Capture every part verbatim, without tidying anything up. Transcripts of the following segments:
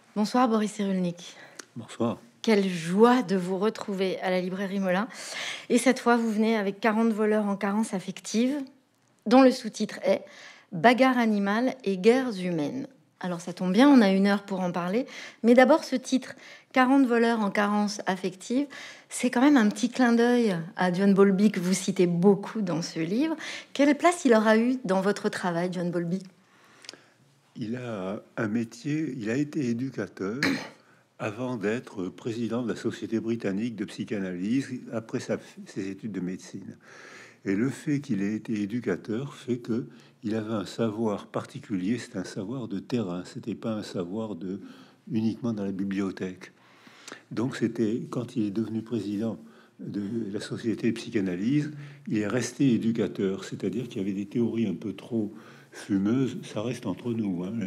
Bonsoir Boris Cyrulnik. Bonsoir. Quelle joie de vous retrouver à la librairie Molin. Et cette fois, vous venez avec quarante voleurs en carence affective, dont le sous-titre est Bagarre animale et guerres humaines. Alors ça tombe bien, on a une heure pour en parler. Mais d'abord, ce titre, quarante voleurs en carence affective, c'est quand même un petit clin d'œil à John Bowlby que vous citez beaucoup dans ce livre. Quelle place il aura eu dans votre travail, John Bowlby? Il a un métier, il a été éducateur avant d'être président de la Société britannique de psychanalyse après sa, ses études de médecine. Et le fait qu'il ait été éducateur fait que il avait un savoir particulier, c'est un savoir de terrain, c'était pas un savoir de uniquement dans la bibliothèque. Donc c'était quand il est devenu président de la Société de psychanalyse, il est resté éducateur, c'est-à-dire qu'il y avait des théories un peu trop fumeuses, ça reste entre nous, hein.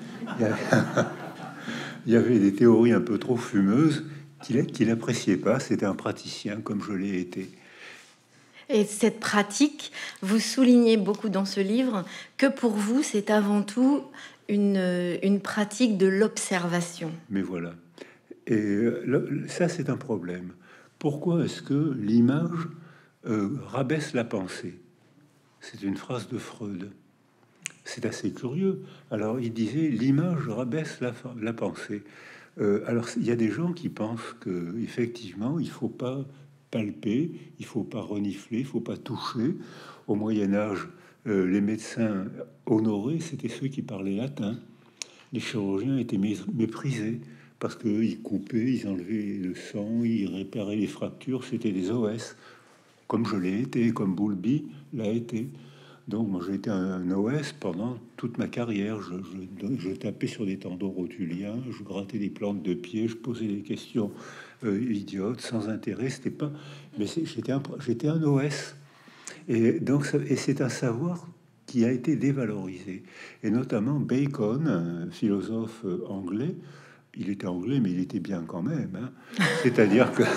Il y avait des théories un peu trop fumeuses qu'il qu'il n'appréciait pas. C'était un praticien comme je l'ai été. Et cette pratique, vous soulignez beaucoup dans ce livre que pour vous, c'est avant tout une, une pratique de l'observation. Mais voilà. Et le, ça, c'est un problème. Pourquoi est-ce que l'image euh, rabaisse la pensée? C'est une phrase de Freud. C'est assez curieux. Alors, il disait l'image rabaisse la, la pensée. Euh, alors, il y a des gens qui pensent que effectivement, il faut pas palper, il faut pas renifler, il faut pas toucher. Au Moyen Âge, euh, les médecins honorés, c'était ceux qui parlaient latin. Les chirurgiens étaient méprisés parce qu'ils coupaient, ils enlevaient le sang, ils réparaient les fractures. C'était des O S, comme je l'ai été, comme Bowlby l'a été. Donc, moi, j'ai été un O S pendant toute ma carrière. Je, je, je tapais sur des tendons rotuliens, je grattais des plantes de pied, je posais des questions euh, idiotes, sans intérêt. C'était pas, mais j'étais un, j'étais un O S. Et donc, ça, et c'est un savoir qui a été dévalorisé. Et notamment Bacon, un philosophe anglais. Il était anglais, mais il était bien quand même. Hein. C'est-à-dire que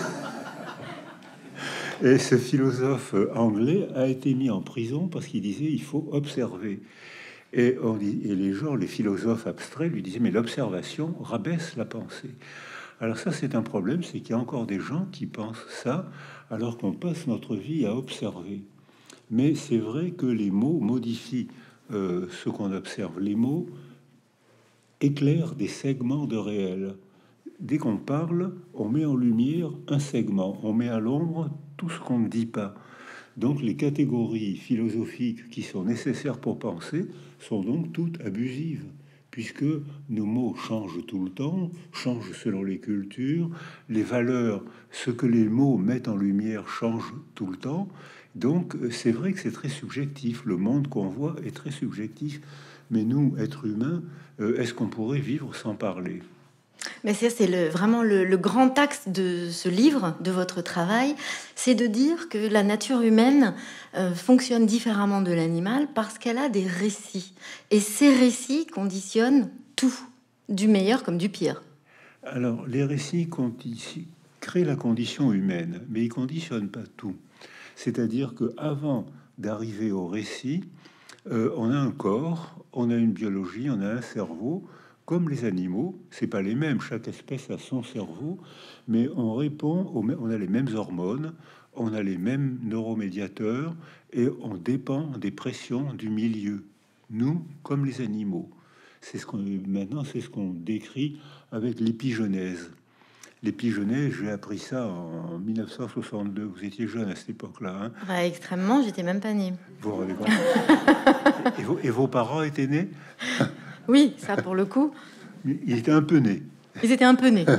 Et ce philosophe anglais a été mis en prison parce qu'il disait il faut observer. Et, on dit, et les gens, les philosophes abstraits, lui disaient mais l'observation rabaisse la pensée. Alors ça, c'est un problème, c'est qu'il y a encore des gens qui pensent ça alors qu'on passe notre vie à observer. Mais c'est vrai que les mots modifient euh, ce qu'on observe. Les mots éclairent des segments de réel. Dès qu'on parle, on met en lumière un segment, on met à l'ombre tout ce qu'on ne dit pas. Donc les catégories philosophiques qui sont nécessaires pour penser sont donc toutes abusives, puisque nos mots changent tout le temps, changent selon les cultures, les valeurs, ce que les mots mettent en lumière change tout le temps. Donc c'est vrai que c'est très subjectif, le monde qu'on voit est très subjectif, mais nous, êtres humains, euh, est-ce qu'on pourrait vivre sans parler? Mais ça, c'est le, vraiment le, le grand axe de ce livre, de votre travail, c'est de dire que la nature humaine euh, fonctionne différemment de l'animal parce qu'elle a des récits. Et ces récits conditionnent tout, du meilleur comme du pire. Alors, les récits condi- créent la condition humaine, mais ils conditionnent pas tout. C'est-à-dire que avant d'arriver au récit, euh, on a un corps, on a une biologie, on a un cerveau. Comme les animaux, c'est pas les mêmes. Chaque espèce a son cerveau, mais on répond, aux mê- on a les mêmes hormones, on a les mêmes neuromédiateurs et on dépend des pressions du milieu. Nous, comme les animaux. C'est ce qu'on maintenant, c'est ce qu'on décrit avec l'épigenèse. L'épigenèse, j'ai appris ça en mille neuf cent soixante-deux. Vous étiez jeune à cette époque-là, hein? Bah, extrêmement, j'étais même pas née. Vous vous rendez compte? et, vos, et vos parents étaient nés? Oui, ça pour le coup, Ils étaient un peu nés. ils étaient un peu nés.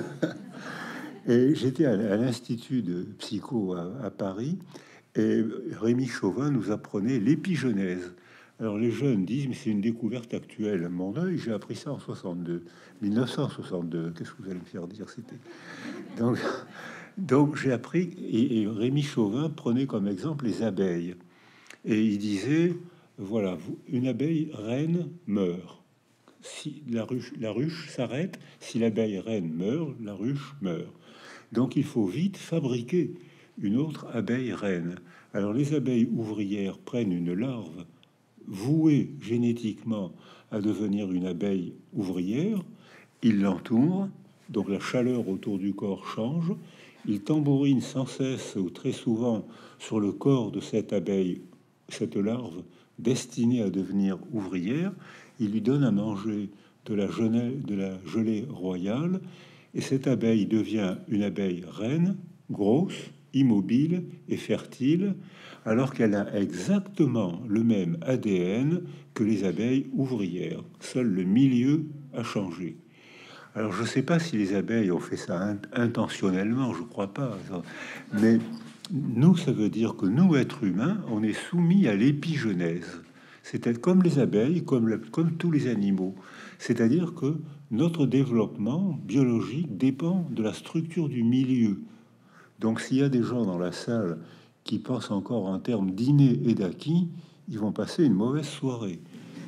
Et j'étais à, à l'Institut de psycho à, à Paris, et Rémi Chauvin nous apprenait l'épigenèse. Alors les jeunes disent, mais c'est une découverte actuelle. À mon œil, j'ai appris ça en soixante-deux, mille neuf cent soixante-deux. Qu'est-ce que vous allez me faire dire? C'était donc, donc j'ai appris, et, et Rémi Chauvin prenait comme exemple les abeilles. Et il disait, voilà, vous, une abeille reine meurt. Si la ruche, la ruche s'arrête, si l'abeille reine meurt, la ruche meurt. Donc il faut vite fabriquer une autre abeille reine. Alors les abeilles ouvrières prennent une larve vouée génétiquement à devenir une abeille ouvrière, il l'entoure, donc la chaleur autour du corps change. Il tambourine sans cesse ou très souvent sur le corps de cette abeille, cette larve destinée à devenir ouvrière. Il lui donne à manger de la gelée, de la gelée royale, et cette abeille devient une abeille reine, grosse, immobile et fertile, alors qu'elle a exactement le même A D N que les abeilles ouvrières. Seul le milieu a changé. Alors, je ne sais pas si les abeilles ont fait ça intentionnellement, je crois pas. Mais nous, ça veut dire que nous, êtres humains, on est soumis à l'épigenèse. C'est comme les abeilles, comme, la, comme tous les animaux. C'est-à-dire que notre développement biologique dépend de la structure du milieu. Donc, s'il y a des gens dans la salle qui pensent encore en termes d'inné et d'acquis, ils vont passer une mauvaise soirée.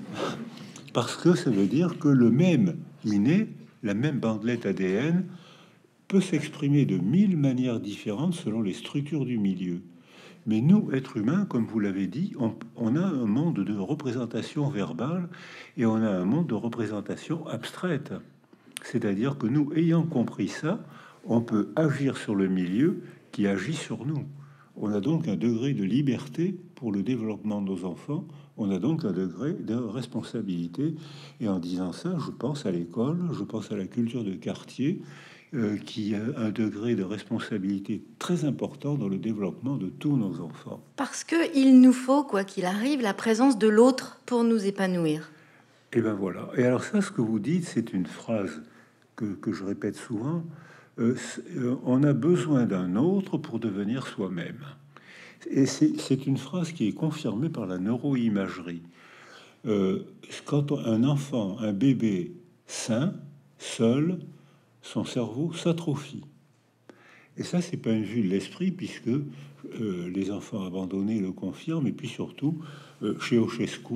Parce que ça veut dire que le même inné, la même bandelette A D N, peut s'exprimer de mille manières différentes selon les structures du milieu. Mais nous, êtres humains, comme vous l'avez dit, on, on a un monde de représentation verbale et on a un monde de représentation abstraite. C'est-à-dire que nous, ayant compris ça, on peut agir sur le milieu qui agit sur nous. On a donc un degré de liberté pour le développement de nos enfants. On a donc un degré de responsabilité. Et en disant ça, je pense à l'école, je pense à la culture de quartier, euh, qui a un degré de responsabilité très important dans le développement de tous nos enfants. Parce que il nous faut, quoi qu'il arrive, la présence de l'autre pour nous épanouir. Et ben voilà. Et alors ça, ce que vous dites, c'est une phrase que, que je répète souvent. Euh, euh, on a besoin d'un autre pour devenir soi-même. Et c'est une phrase qui est confirmée par la neuroimagerie. Euh, quand on, un enfant, un bébé sain, seul, son cerveau s'atrophie. Et ça, c'est pas une vue de l'esprit, puisque euh, les enfants abandonnés le confirment. Et puis surtout, euh, Ceausescu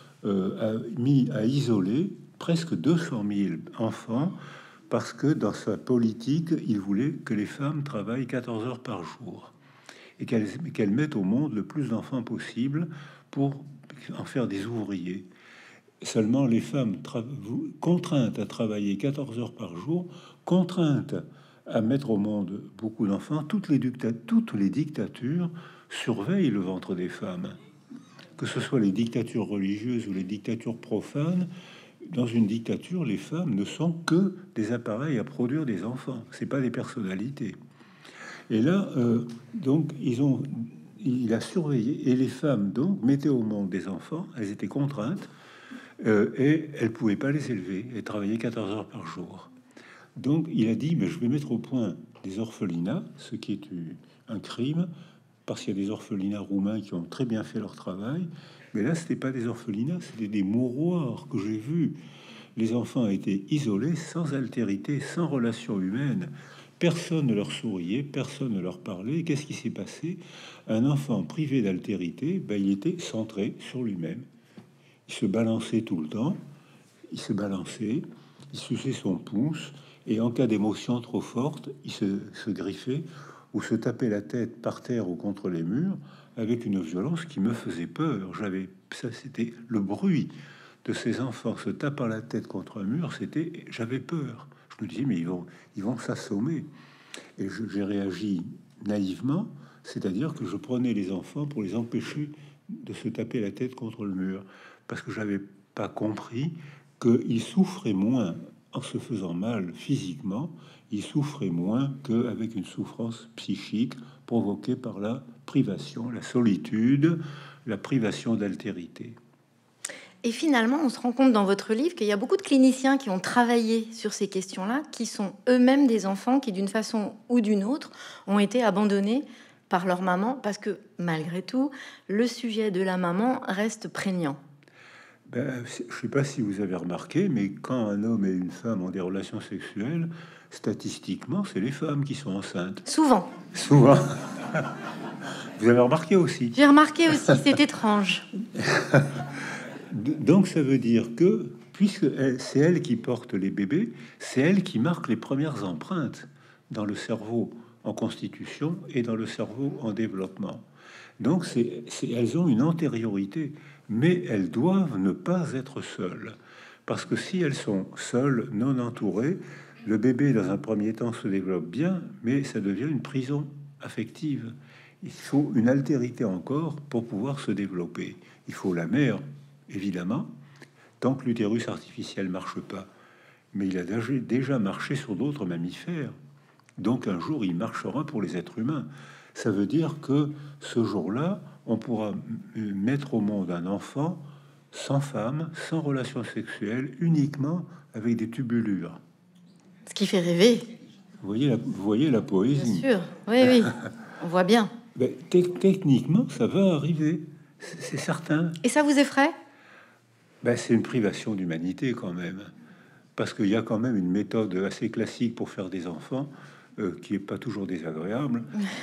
euh, a mis à isoler presque deux cent mille enfants, parce que dans sa politique, il voulait que les femmes travaillent quatorze heures par jour et qu'elles qu'elles mettent au monde le plus d'enfants possible pour en faire des ouvriers. Seulement, les femmes contraintes à travailler quatorze heures par jour, contraintes à mettre au monde beaucoup d'enfants, toutes les, toutes les dictatures surveillent le ventre des femmes. Que ce soit les dictatures religieuses ou les dictatures profanes, dans une dictature, les femmes ne sont que des appareils à produire des enfants. C'est pas des personnalités. Et là, euh, donc, ils ont, il a surveillé, et les femmes, donc, mettaient au monde des enfants, elles étaient contraintes, euh, et elles pouvaient pas les élever, et travailler quatorze heures par jour. Donc, il a dit, mais je vais mettre au point des orphelinats, ce qui est un crime, parce qu'il y a des orphelinats roumains qui ont très bien fait leur travail, mais là, c'était pas des orphelinats, c'était des mouroirs que j'ai vus. Les enfants étaient isolés, sans altérité, sans relation humaine. Personne ne leur souriait, personne ne leur parlait. Qu'est-ce qui s'est passé? Un enfant privé d'altérité, ben, il était centré sur lui-même. Il se balançait tout le temps, il se balançait, il suçait son pouce, et en cas d'émotion trop forte, il se, se griffait ou se tapait la tête par terre ou contre les murs avec une violence qui me faisait peur. J'avais ça, c'était le bruit de ces enfants se tapant la tête contre un mur. C'était, j'avais peur. Je me disais, mais ils vont, ils vont s'assommer. Et j'ai réagi naïvement, c'est-à-dire que je prenais les enfants pour les empêcher de se taper la tête contre le mur, parce que j'avais pas compris qu'ils souffraient moins en se faisant mal physiquement, ils souffraient moins qu'avec une souffrance psychique provoquée par la privation, la solitude, la privation d'altérité. Et finalement, on se rend compte dans votre livre qu'il y a beaucoup de cliniciens qui ont travaillé sur ces questions-là, qui sont eux-mêmes des enfants qui, d'une façon ou d'une autre, ont été abandonnés par leur maman, parce que malgré tout, le sujet de la maman reste prégnant. Ben, je ne sais pas si vous avez remarqué, mais quand un homme et une femme ont des relations sexuelles, statistiquement, c'est les femmes qui sont enceintes. Souvent. Souvent. Vous avez remarqué aussi. J'ai remarqué aussi, c'est étrange. Donc ça veut dire que, puisque c'est elle qui porte les bébés, c'est elle qui marque les premières empreintes dans le cerveau en constitution et dans le cerveau en développement. Donc c'est, c'est, elles ont une antériorité, mais elles doivent ne pas être seules. Parce que si elles sont seules, non entourées, le bébé, dans un premier temps, se développe bien, mais ça devient une prison affective. Il faut une altérité encore pour pouvoir se développer. Il faut la mère, évidemment, tant que l'utérus artificiel marche pas. Mais il a déjà marché sur d'autres mammifères. Donc un jour, il marchera pour les êtres humains. Ça veut dire que ce jour-là, on pourra mettre au monde un enfant sans femme, sans relation sexuelle, uniquement avec des tubulures. Ce qui fait rêver. Vous voyez la, vous voyez la poésie. Bien sûr, oui, oui, on voit bien. Ben, te techniquement, ça va arriver, c'est certain. Et ça vous effraie? Ben, c'est une privation d'humanité quand même. Parce qu'il y a quand même une méthode assez classique pour faire des enfants, euh, qui est pas toujours désagréable.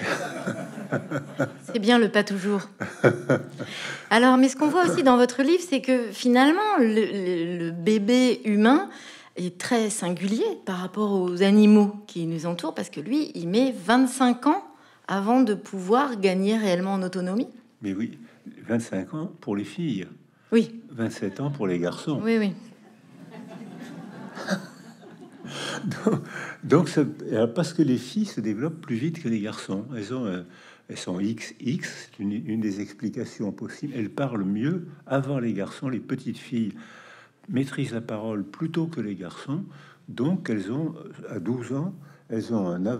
C'est bien le pas toujours. Alors, mais ce qu'on voit aussi dans votre livre, c'est que finalement, le, le, le bébé humain est très singulier par rapport aux animaux qui nous entourent, parce que lui, il met vingt-cinq ans avant de pouvoir gagner réellement en autonomie. Mais oui, vingt-cinq ans pour les filles. Oui. vingt-sept ans pour les garçons. Oui, oui. donc, donc ça, parce que les filles se développent plus vite que les garçons. Elles ont, euh, elles sont X X, c'est une, une des explications possibles. Elles parlent mieux avant les garçons. Les petites filles maîtrisent la parole plus tôt que les garçons. Donc, elles ont, à douze ans, elles ont un, un,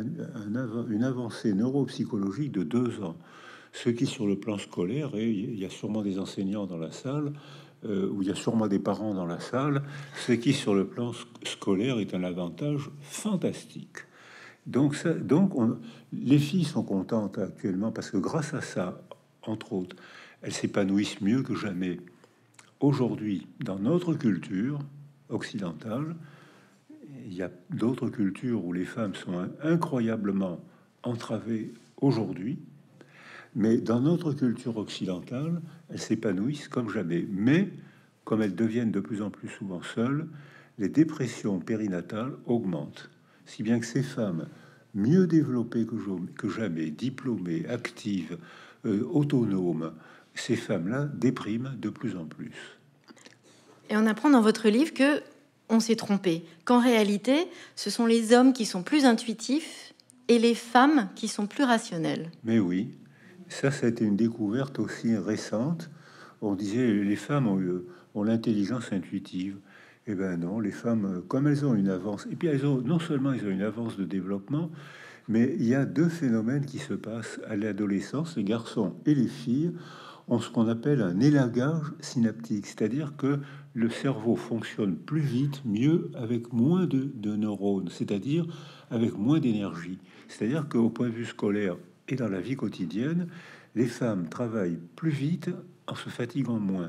un, une avancée neuropsychologique de deux ans. Ce qui, sur le plan scolaire, et il y a sûrement des enseignants dans la salle, euh, où il y a sûrement des parents dans la salle, ce qui, sur le plan scolaire, est un avantage fantastique. Donc, ça, donc on, les filles sont contentes actuellement parce que grâce à ça, entre autres, elles s'épanouissent mieux que jamais. Aujourd'hui, dans notre culture occidentale, il y a d'autres cultures où les femmes sont incroyablement entravées aujourd'hui, mais dans notre culture occidentale, elles s'épanouissent comme jamais. Mais comme elles deviennent de plus en plus souvent seules, les dépressions périnatales augmentent. Si bien que ces femmes, mieux développées que, que jamais, diplômées, actives, euh, autonomes, ces femmes-là dépriment de plus en plus. Et on apprend dans votre livre que on s'est trompé, qu'en réalité, ce sont les hommes qui sont plus intuitifs et les femmes qui sont plus rationnelles. Mais oui, ça, ça a été une découverte aussi récente. On disait les femmes ont, ont l'intelligence intuitive. Eh ben non, les femmes, comme elles ont une avance, et puis elles ont non seulement elles ont une avance de développement, mais il y a deux phénomènes qui se passent à l'adolescence. Les garçons et les filles ont ce qu'on appelle un élagage synaptique, c'est-à-dire que le cerveau fonctionne plus vite, mieux, avec moins de, de neurones, c'est-à-dire avec moins d'énergie. C'est-à-dire qu'au point de vue scolaire et dans la vie quotidienne, les femmes travaillent plus vite en se fatiguant moins.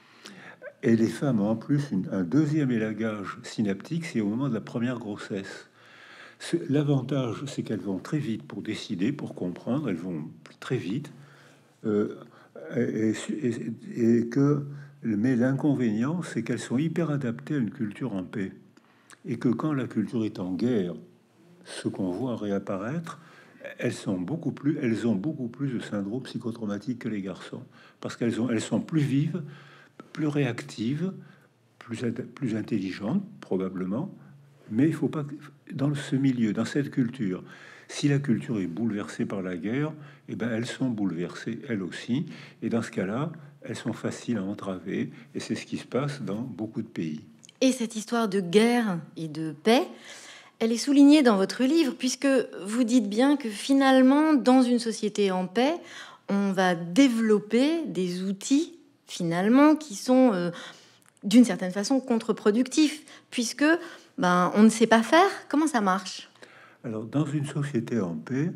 Et les femmes ont en plus une, un deuxième élagage synaptique, c'est au moment de la première grossesse. L'avantage, c'est qu'elles vont très vite pour décider, pour comprendre, elles vont très vite, euh, et, et, et que, mais l'inconvénient, c'est qu'elles sont hyper adaptées à une culture en paix, et que quand la culture est en guerre, ce qu'on voit réapparaître, elles sont beaucoup plus, elles ont beaucoup plus de syndrome psychotraumatique que les garçons, parce qu'elles ont, elles sont plus vives, plus réactives, plus, plus intelligentes probablement, mais il faut pas dans ce milieu, dans cette culture. Si la culture est bouleversée par la guerre, eh ben elles sont bouleversées elles aussi, et dans ce cas-là, elles sont faciles à entraver, et c'est ce qui se passe dans beaucoup de pays. Et cette histoire de guerre et de paix, elle est soulignée dans votre livre, puisque vous dites bien que finalement, dans une société en paix, on va développer des outils, finalement, qui sont, euh, d'une certaine façon, contre-productifs, puisque ben, on ne sait pas faire. Comment ça marche? Alors, dans une société en paix,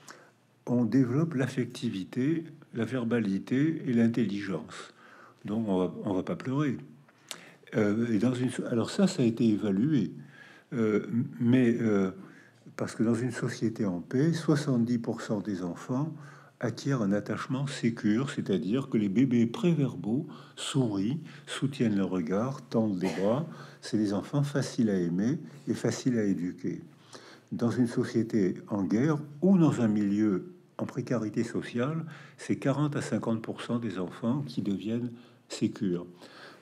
on développe l'affectivité, la verbalité et l'intelligence. Donc, on va, on va pas pleurer. Euh, et dans une, alors ça, ça a été évalué. Euh, mais euh, parce que dans une société en paix, soixante-dix pour cent des enfants acquièrent un attachement sécure, c'est-à-dire que les bébés préverbaux sourient, soutiennent le regard, tendent les bras. C'est des enfants faciles à aimer et faciles à éduquer. Dans une société en guerre ou dans un milieu en précarité sociale, c'est quarante à cinquante pour cent des enfants qui deviennent sécures.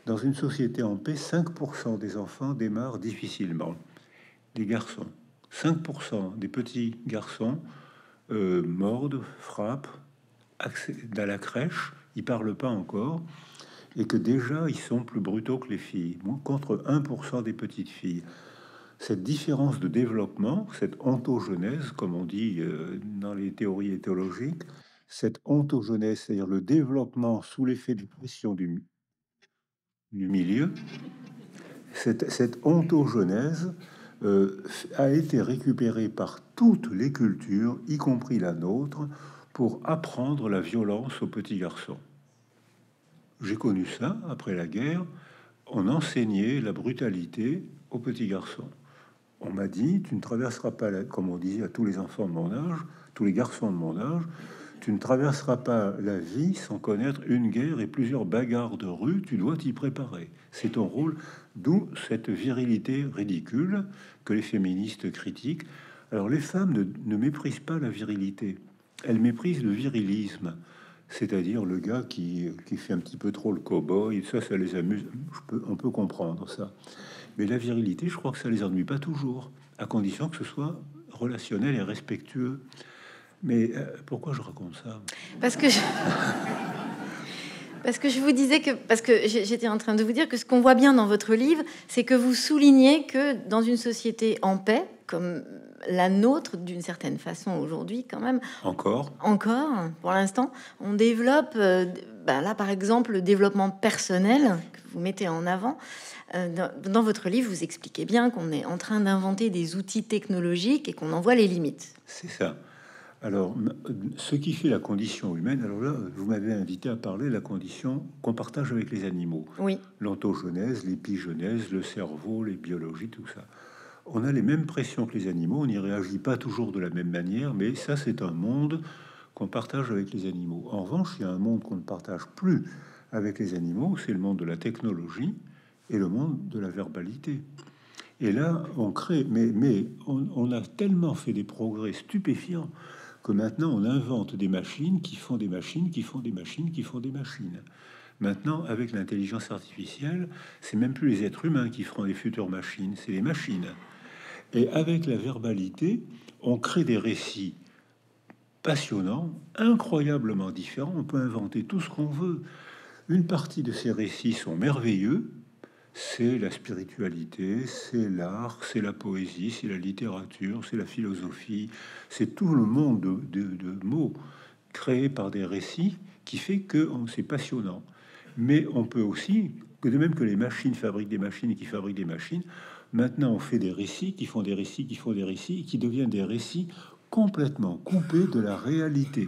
Dans une société en paix, cinq pour cent des enfants démarrent difficilement. Les garçons, cinq pour cent des petits garçons euh, mordent, frappent, accèdent à la crèche, ils parlent pas encore, et que déjà ils sont plus brutaux que les filles, contre un pour cent des petites filles. Cette différence de développement, cette ontogenèse, comme on dit euh, dans les théories éthologiques, cette ontogenèse, c'est-à-dire le développement sous l'effet de pression du, du milieu, cette, cette ontogenèse euh, a été récupérée par toutes les cultures, y compris la nôtre, pour apprendre la violence aux petits garçons. J'ai connu ça après la guerre. On enseignait la brutalité aux petits garçons. On m'a dit, tu ne traverseras pas, la, comme on disait à tous les enfants de mon âge, tous les garçons de mon âge, tu ne traverseras pas la vie sans connaître une guerre et plusieurs bagarres de rue, tu dois t'y préparer. C'est ton rôle, d'où cette virilité ridicule que les féministes critiquent. Alors les femmes ne, ne méprisent pas la virilité, elles méprisent le virilisme, c'est-à-dire le gars qui, qui fait un petit peu trop le cow-boy, ça, ça les amuse, je peux, on peut comprendre ça. Mais la virilité, je crois que ça les ennuie pas toujours, à condition que ce soit relationnel et respectueux. Mais euh, pourquoi je raconte ça? Parce que je... parce que je vous disais que parce que j'étais en train de vous dire que ce qu'on voit bien dans votre livre, c'est que vous soulignez que dans une société en paix, comme la nôtre, d'une certaine façon aujourd'hui, quand même, encore, encore, pour l'instant, on développe, euh, ben là, par exemple, le développement personnel que vous mettez en avant. Dans, dans votre livre, vous expliquez bien qu'on est en train d'inventer des outils technologiques et qu'on en voit les limites. C'est ça. Alors, ce qui fait la condition humaine, alors là, vous m'avez invité à parler de la condition qu'on partage avec les animaux. Oui. L'ontogenèse, l'épigenèse, le cerveau, les biologies, tout ça. On a les mêmes pressions que les animaux, on n'y réagit pas toujours de la même manière, mais ça, c'est un monde qu'on partage avec les animaux. En revanche, il y a un monde qu'on ne partage plus avec les animaux, c'est le monde de la technologie et le monde de la verbalité. Et là, on crée, mais, mais on, on a tellement fait des progrès stupéfiants que maintenant on invente des machines qui font des machines, qui font des machines, qui font des machines. Maintenant, avec l'intelligence artificielle, c'est même plus les êtres humains qui feront les futures machines, c'est les machines. Et avec la verbalité, on crée des récits passionnants, incroyablement différents. On peut inventer tout ce qu'on veut. Une partie de ces récits sont merveilleux. C'est la spiritualité, c'est l'art, c'est la poésie, c'est la littérature, c'est la philosophie, c'est tout le monde de, de, de mots créés par des récits qui fait que c'est passionnant. Mais on peut aussi, que de même que les machines fabriquent des machines et qui fabriquent des machines, maintenant on fait des récits qui font des récits qui font des récits et qui deviennent des récits complètement coupés de la réalité.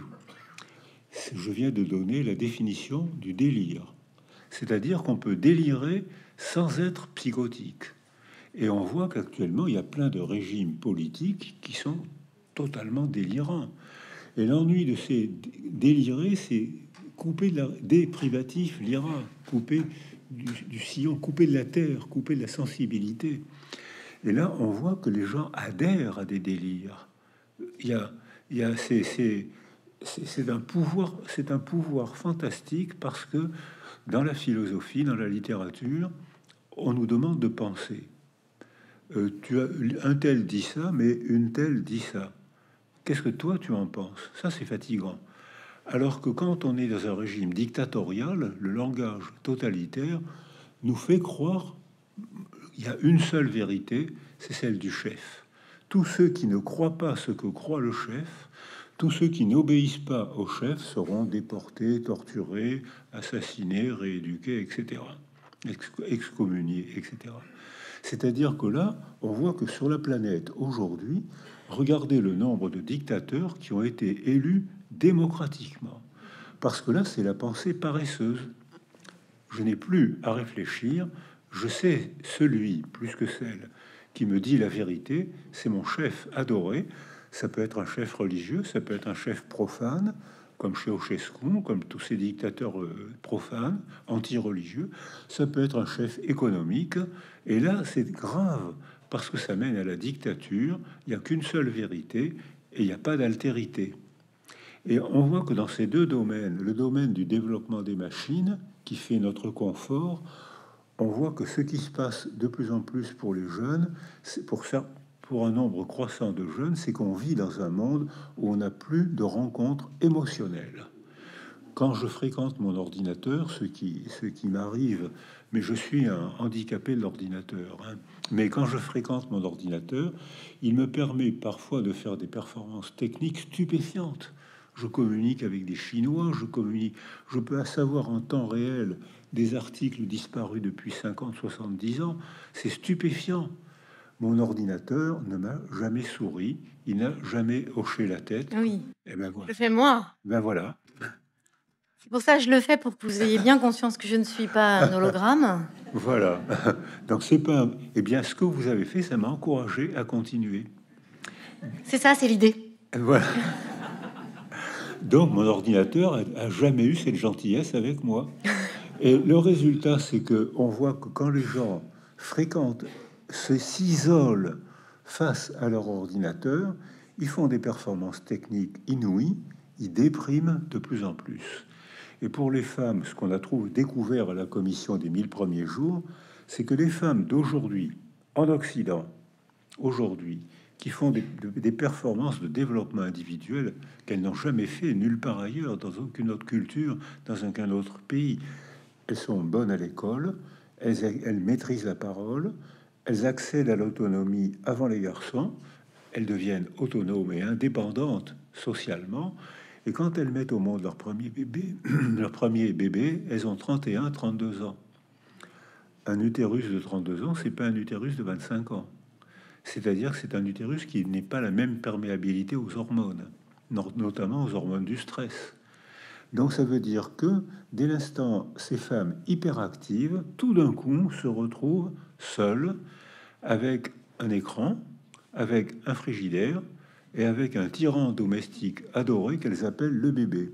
Je viens de donner la définition du délire. C'est-à-dire qu'on peut délirer sans être psychotique. Et on voit qu'actuellement, il y a plein de régimes politiques qui sont totalement délirants. Et l'ennui de ces délirés, c'est couper de la, des privatifs, l'Ira, couper du, du sillon, couper de la terre, couper de la sensibilité. Et là, on voit que les gens adhèrent à des délires. Il y a, il y a c'est, c'est, c'est, c'est un pouvoir, c'est un pouvoir fantastique parce que dans la philosophie, dans la littérature, on nous demande de penser. Euh, tu as un tel dit ça, mais une telle dit ça. Qu'est-ce que toi tu en penses? Ça, c'est fatigant. Alors que quand on est dans un régime dictatorial, le langage totalitaire nous fait croire il y a une seule vérité, c'est celle du chef. Tous ceux qui ne croient pas ce que croit le chef, tous ceux qui n'obéissent pas au chef seront déportés, torturés, assassinés, rééduqués, et cetera, excommuniés, et cetera. C'est-à-dire que là, on voit que sur la planète aujourd'hui, regardez le nombre de dictateurs qui ont été élus démocratiquement. Parce que là, c'est la pensée paresseuse. Je n'ai plus à réfléchir, je sais celui, plus que celle, qui me dit la vérité, c'est mon chef adoré. Ça peut être un chef religieux, ça peut être un chef profane, comme Ceausescu, comme tous ces dictateurs euh, profanes, anti-religieux. Ça peut être un chef économique. Et là, c'est grave, parce que ça mène à la dictature. Il n'y a qu'une seule vérité, et il n'y a pas d'altérité. Et on voit que dans ces deux domaines, le domaine du développement des machines, qui fait notre confort, on voit que ce qui se passe de plus en plus pour les jeunes, c'est pour ça, pour un nombre croissant de jeunes, c'est qu'on vit dans un monde où on n'a plus de rencontres émotionnelles. Quand je fréquente mon ordinateur, ce qui, ce qui m'arrive, mais je suis un handicapé de l'ordinateur, hein, mais quand je fréquente mon ordinateur, il me permet parfois de faire des performances techniques stupéfiantes. Je communique avec des Chinois, je communique, je peux savoir en temps réel des articles disparus depuis cinquante, soixante-dix ans. C'est stupéfiant. Mon ordinateur ne m'a jamais souri, il n'a jamais hoché la tête. Oui, et ben voilà. Je le fais moi. Ben voilà. C'est pour ça que je le fais, pour que vous ayez bien conscience que je ne suis pas un hologramme. Voilà. Donc c'est pas. Un... Eh bien, ce que vous avez fait, ça m'a encouragé à continuer. C'est ça, c'est l'idée. Voilà. Donc mon ordinateur a, a jamais eu cette gentillesse avec moi. Et le résultat, c'est que on voit que quand les gens fréquentent, se s'isolent face à leur ordinateur, ils font des performances techniques inouïes, ils dépriment de plus en plus. Et pour les femmes, ce qu'on a trouvé découvert à la commission des mille premiers jours, c'est que les femmes d'aujourd'hui, en Occident, aujourd'hui, qui font des, des performances de développement individuel qu'elles n'ont jamais fait nulle part ailleurs, dans aucune autre culture, dans aucun autre pays. Elles sont bonnes à l'école, elles, elles maîtrisent la parole, elles accèdent à l'autonomie avant les garçons, elles deviennent autonomes et indépendantes socialement, et quand elles mettent au monde leur premier bébé, leur premier bébé, elles ont trente et un, trente-deux ans. Un utérus de trente-deux ans, c'est pas un utérus de vingt-cinq ans. C'est-à-dire que c'est un utérus qui n'est pas la même perméabilité aux hormones, notamment aux hormones du stress. Donc ça veut dire que dès l'instant, ces femmes hyperactives, tout d'un coup, se retrouvent seules avec un écran, avec un frigidaire et avec un tyran domestique adoré qu'elles appellent le bébé.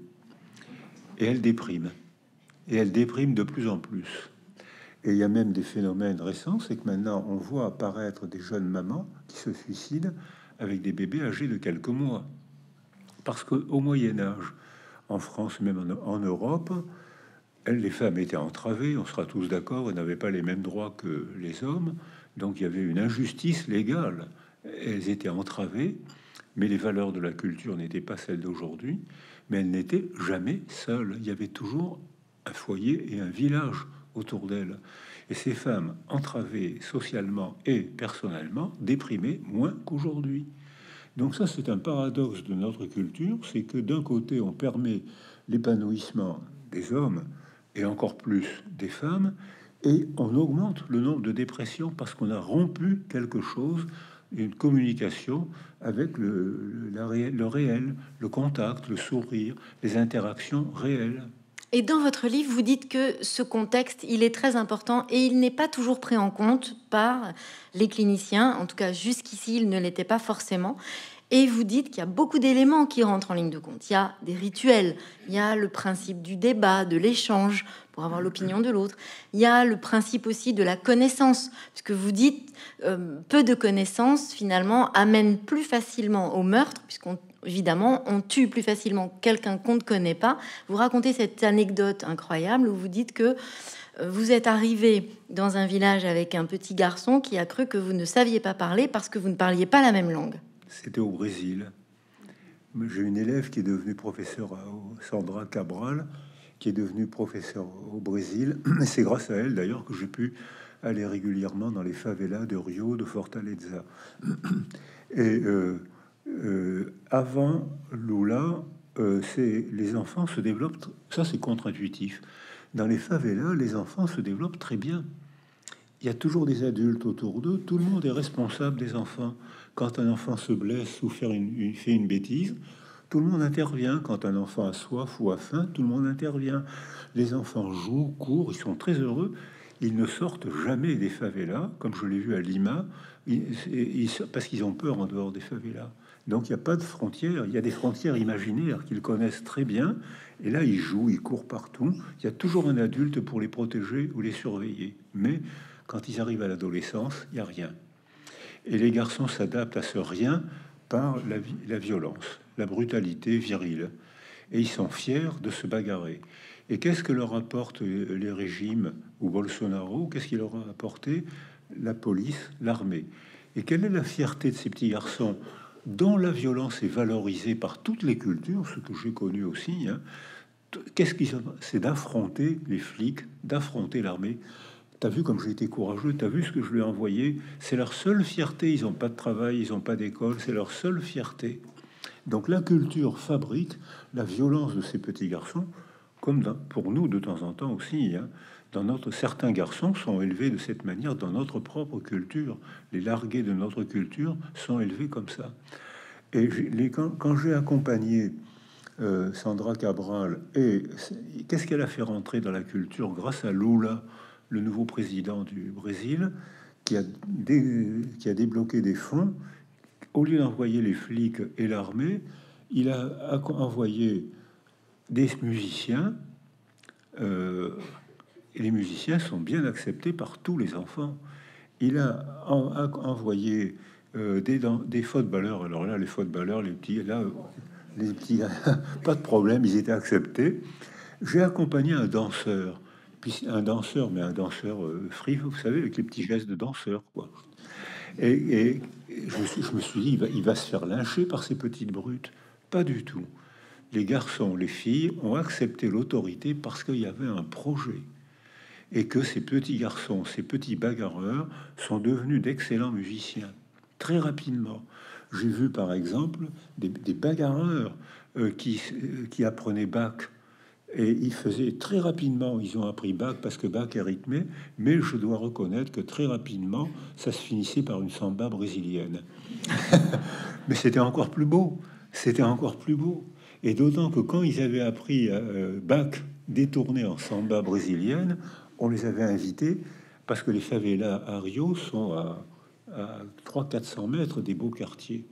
Et elles dépriment. Et elles dépriment de plus en plus. Et il y a même des phénomènes récents, c'est que maintenant on voit apparaître des jeunes mamans qui se suicident avec des bébés âgés de quelques mois. Parce qu'au Moyen-Âge, en France, même en, en Europe, elles, les femmes étaient entravées, on sera tous d'accord, elles n'avaient pas les mêmes droits que les hommes, donc il y avait une injustice légale. Elles étaient entravées, mais les valeurs de la culture n'étaient pas celles d'aujourd'hui, mais elles n'étaient jamais seules. Il y avait toujours un foyer et un village autour d'elles. Et ces femmes entravées socialement et personnellement, déprimées moins qu'aujourd'hui. Donc ça, c'est un paradoxe de notre culture, c'est que d'un côté, on permet l'épanouissement des hommes et encore plus des femmes, et on augmente le nombre de dépressions parce qu'on a rompu quelque chose, une communication avec le, la réel, le réel, le contact, le sourire, les interactions réelles. Et dans votre livre, vous dites que ce contexte, il est très important et il n'est pas toujours pris en compte par les cliniciens. En tout cas, jusqu'ici, il ne l'était pas forcément. Et vous dites qu'il y a beaucoup d'éléments qui rentrent en ligne de compte. Il y a des rituels, il y a le principe du débat, de l'échange pour avoir l'opinion de l'autre. Il y a le principe aussi de la connaissance, puisque vous dites euh, peu de connaissances finalement amènent plus facilement au meurtre, puisqu'on évidemment on tue plus facilement quelqu'un qu'on ne connaît pas. Vous racontez cette anecdote incroyable où vous dites que euh, vous êtes arrivé dans un village avec un petit garçon qui a cru que vous ne saviez pas parler parce que vous ne parliez pas la même langue. C'était au Brésil. J'ai une élève qui est devenue professeure, Sandra Cabral, qui est devenue professeure au Brésil. Et c'est grâce à elle, d'ailleurs, que j'ai pu aller régulièrement dans les favelas de Rio, de Fortaleza. Et euh, euh, avant Lula, euh, c'est les enfants se développent. Ça, c'est contre-intuitif. Dans les favelas, les enfants se développent très bien. Il y a toujours des adultes autour d'eux. Tout le monde est responsable des enfants. Quand un enfant se blesse ou fait une, une, fait une bêtise, tout le monde intervient. Quand un enfant a soif ou a faim, tout le monde intervient. Les enfants jouent, courent, ils sont très heureux. Ils ne sortent jamais des favelas, comme je l'ai vu à Lima, ils, ils, parce qu'ils ont peur en dehors des favelas. Donc il n'y a pas de frontières. Il y a des frontières imaginaires qu'ils connaissent très bien. Et là, ils jouent, ils courent partout. Il y a toujours un adulte pour les protéger ou les surveiller. Mais quand ils arrivent à l'adolescence, il n'y a rien. Et les garçons s'adaptent à ce rien par la, la violence, la brutalité virile. et ils sont fiers de se bagarrer. Et qu'est-ce que leur apportent les régimes ou Bolsonaro? Qu'est-ce qu'il leur a apporté? La police, l'armée. Et quelle est la fierté de ces petits garçons dont la violence est valorisée par toutes les cultures, ce que j'ai connu aussi, hein? Qu'est-ce qu'ils ont? C'est d'affronter les flics, d'affronter l'armée. T'as vu comme j'ai été courageux, t'as vu ce que je lui ai envoyé. C'est leur seule fierté, ils n'ont pas de travail, ils n'ont pas d'école, c'est leur seule fierté. Donc la culture fabrique la violence de ces petits garçons, comme dans, pour nous de temps en temps aussi, hein. Dans notre, certains garçons sont élevés de cette manière dans notre propre culture. Les largués de notre culture sont élevés comme ça. Et les, quand, quand j'ai accompagné euh, Sandra Cabral, et qu'est-ce qu'elle a fait rentrer dans la culture grâce à Lula, le nouveau président du Brésil, qui a, dé, qui a débloqué des fonds. Au lieu d'envoyer les flics et l'armée, il a envoyé des musiciens. Euh, et les musiciens sont bien acceptés par tous les enfants. Il a, en, a envoyé euh, des, des footballeurs. Alors là, les footballeurs, les petits, là, les petits, pas de problème, ils étaient acceptés. J'ai accompagné un danseur, puis un danseur, mais un danseur euh, free, vous savez, avec les petits gestes de danseur, quoi. Et, et je, me suis, je me suis dit, il va, il va se faire lyncher par ces petites brutes. Pas du tout. Les garçons, les filles ont accepté l'autorité parce qu'il y avait un projet. Et que ces petits garçons, ces petits bagarreurs sont devenus d'excellents musiciens très rapidement. J'ai vu par exemple des, des bagarreurs euh, qui, euh, qui apprenaient Bach, et ils faisaient très rapidement, ils ont appris Bach parce que Bach est rythmé, mais je dois reconnaître que très rapidement ça se finissait par une samba brésilienne. Mais c'était encore plus beau, c'était encore plus beau. Et d'autant que quand ils avaient appris euh, Bach détourné en samba brésilienne, on les avait invités, parce que les favelas à Rio sont à, à trois cents à quatre cents mètres des beaux quartiers.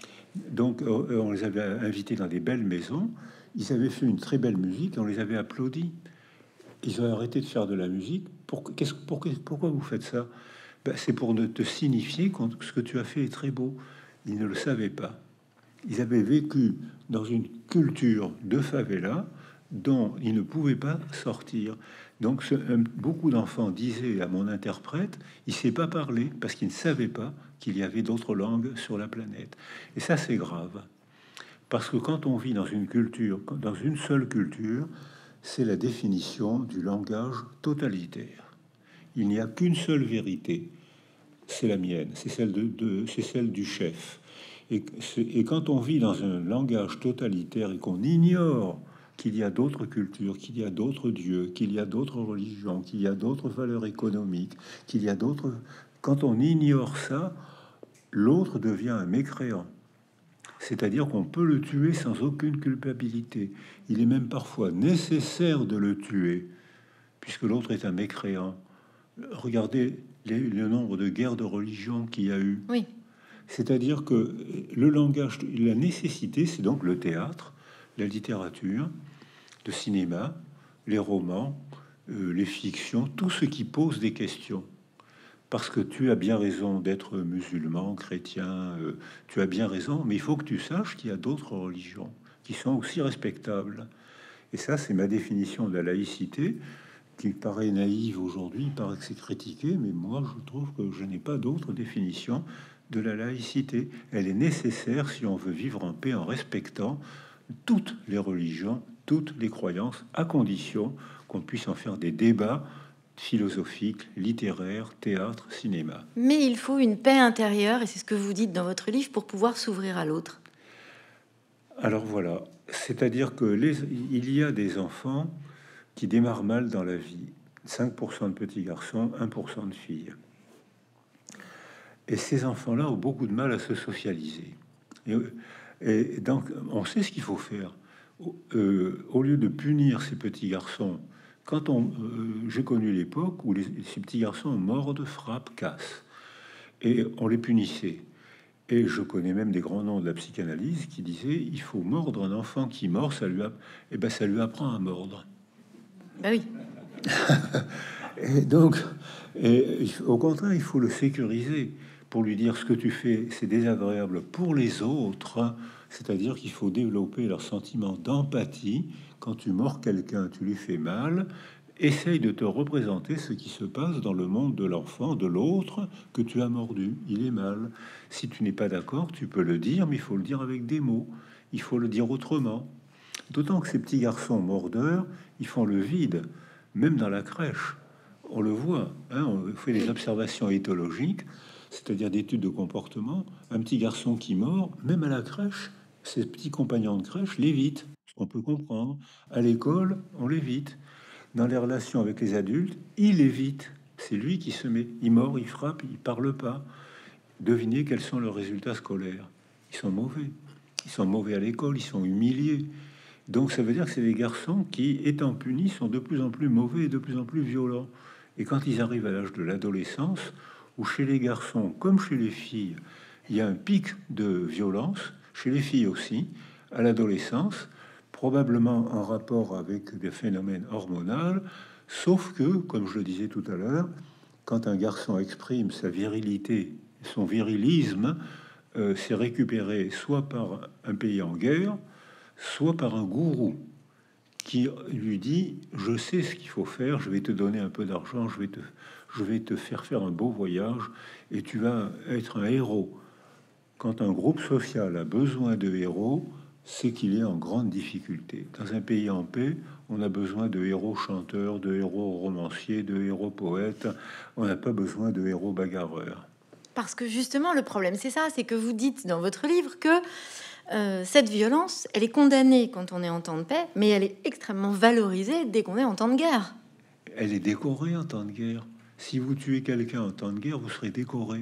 Donc euh, on les avait invités dans des belles maisons. Ils avaient fait une très belle musique, on les avait applaudis. Ils ont arrêté de faire de la musique. Pour, qu'est-ce, pour, pourquoi vous faites ça? Ben, c'est pour ne te signifier que ce que tu as fait est très beau. Ils ne le savaient pas. Ils avaient vécu dans une culture de favela dont ils ne pouvaient pas sortir. Donc, ce, un, beaucoup d'enfants disaient à mon interprète, il ne sait pas parler parce qu'il ne savait pas qu'il y avait d'autres langues sur la planète. Et ça, c'est grave. Parce que quand on vit dans une culture, dans une seule culture, c'est la définition du langage totalitaire. Il n'y a qu'une seule vérité, c'est la mienne, c'est celle, de, de, c'est celle du chef. Et, et quand on vit dans un langage totalitaire et qu'on ignore qu'il y a d'autres cultures, qu'il y a d'autres dieux, qu'il y a d'autres religions, qu'il y a d'autres valeurs économiques, qu'il y a d'autres... Quand on ignore ça, l'autre devient un mécréant. C'est-à-dire qu'on peut le tuer sans aucune culpabilité. Il est même parfois nécessaire de le tuer, puisque l'autre est un mécréant. Regardez les, le nombre de guerres de religion qu'il y a eu. Oui. C'est-à-dire que le langage, la nécessité, c'est donc le théâtre, la littérature, le cinéma, les romans, euh, les fictions, tout ce qui pose des questions. Parce que tu as bien raison d'être musulman, chrétien, euh, tu as bien raison, mais il faut que tu saches qu'il y a d'autres religions qui sont aussi respectables. Et ça, c'est ma définition de la laïcité, qui paraît naïve aujourd'hui, il paraît que c'est critiqué, mais moi, je trouve que je n'ai pas d'autre définition de la laïcité. Elle est nécessaire si on veut vivre en paix en respectant toutes les religions, toutes les croyances, à condition qu'on puisse en faire des débats philosophiques, littéraires, théâtre, cinéma. Mais il faut une paix intérieure, et c'est ce que vous dites dans votre livre, pour pouvoir s'ouvrir à l'autre. Alors voilà, c'est-à-dire que les, il y a des enfants qui démarrent mal dans la vie. cinq pour cent de petits garçons, un pour cent de filles. Et ces enfants-là ont beaucoup de mal à se socialiser. Et, et donc, on sait ce qu'il faut faire. Euh, au lieu de punir ces petits garçons, quand on, euh, j'ai connu l'époque où les, ces petits garçons mordent, frappent, cassent, et on les punissait. Et je connais même des grands noms de la psychanalyse qui disaient il faut mordre un enfant qui mord, ça lui, a, et ben ça lui apprend à mordre. Ben oui. Et donc, et, au contraire, il faut le sécuriser pour lui dire ce que tu fais, c'est désagréable pour les autres. C'est-à-dire qu'il faut développer leur sentiment d'empathie. Quand tu mords quelqu'un, tu lui fais mal. Essaye de te représenter ce qui se passe dans le monde de l'enfant, de l'autre que tu as mordu. Il est mal. Si tu n'es pas d'accord, tu peux le dire, mais il faut le dire avec des mots. Il faut le dire autrement. D'autant que ces petits garçons mordeurs, ils font le vide, même dans la crèche. On le voit, hein, on fait des observations éthologiques, c'est-à-dire d'études de comportement. Un petit garçon qui mord, même à la crèche, ses petits compagnons de crèche l'évitent, ce qu'on peut comprendre. À l'école, on l'évite. Dans les relations avec les adultes, il évite. C'est lui qui se met. Il mord, il frappe, il parle pas. Devinez quels sont leurs résultats scolaires. Ils sont mauvais. Ils sont mauvais à l'école, ils sont humiliés. Donc ça veut dire que c'est des garçons qui, étant punis, sont de plus en plus mauvais et de plus en plus violents. Et quand ils arrivent à l'âge de l'adolescence, où chez les garçons comme chez les filles, il y a un pic de violence, chez les filles aussi, à l'adolescence, probablement en rapport avec des phénomènes hormonaux, sauf que, comme je le disais tout à l'heure, quand un garçon exprime sa virilité, son virilisme, euh, c'est récupéré soit par un pays en guerre, soit par un gourou qui lui dit je sais ce qu'il faut faire, je vais te donner un peu d'argent, je vais te je vais te faire faire un beau voyage et tu vas être un héros. Quand un groupe social a besoin de héros, c'est qu'il est en grande difficulté. Dans un pays en paix, on a besoin de héros chanteurs, de héros romanciers, de héros poètes. On n'a pas besoin de héros bagarreurs. Parce que justement, le problème, c'est ça, c'est que vous dites dans votre livre que euh, cette violence, elle est condamnée quand on est en temps de paix, mais elle est extrêmement valorisée dès qu'on est en temps de guerre. Elle est décorée en temps de guerre. Si vous tuez quelqu'un en temps de guerre, vous serez décoré.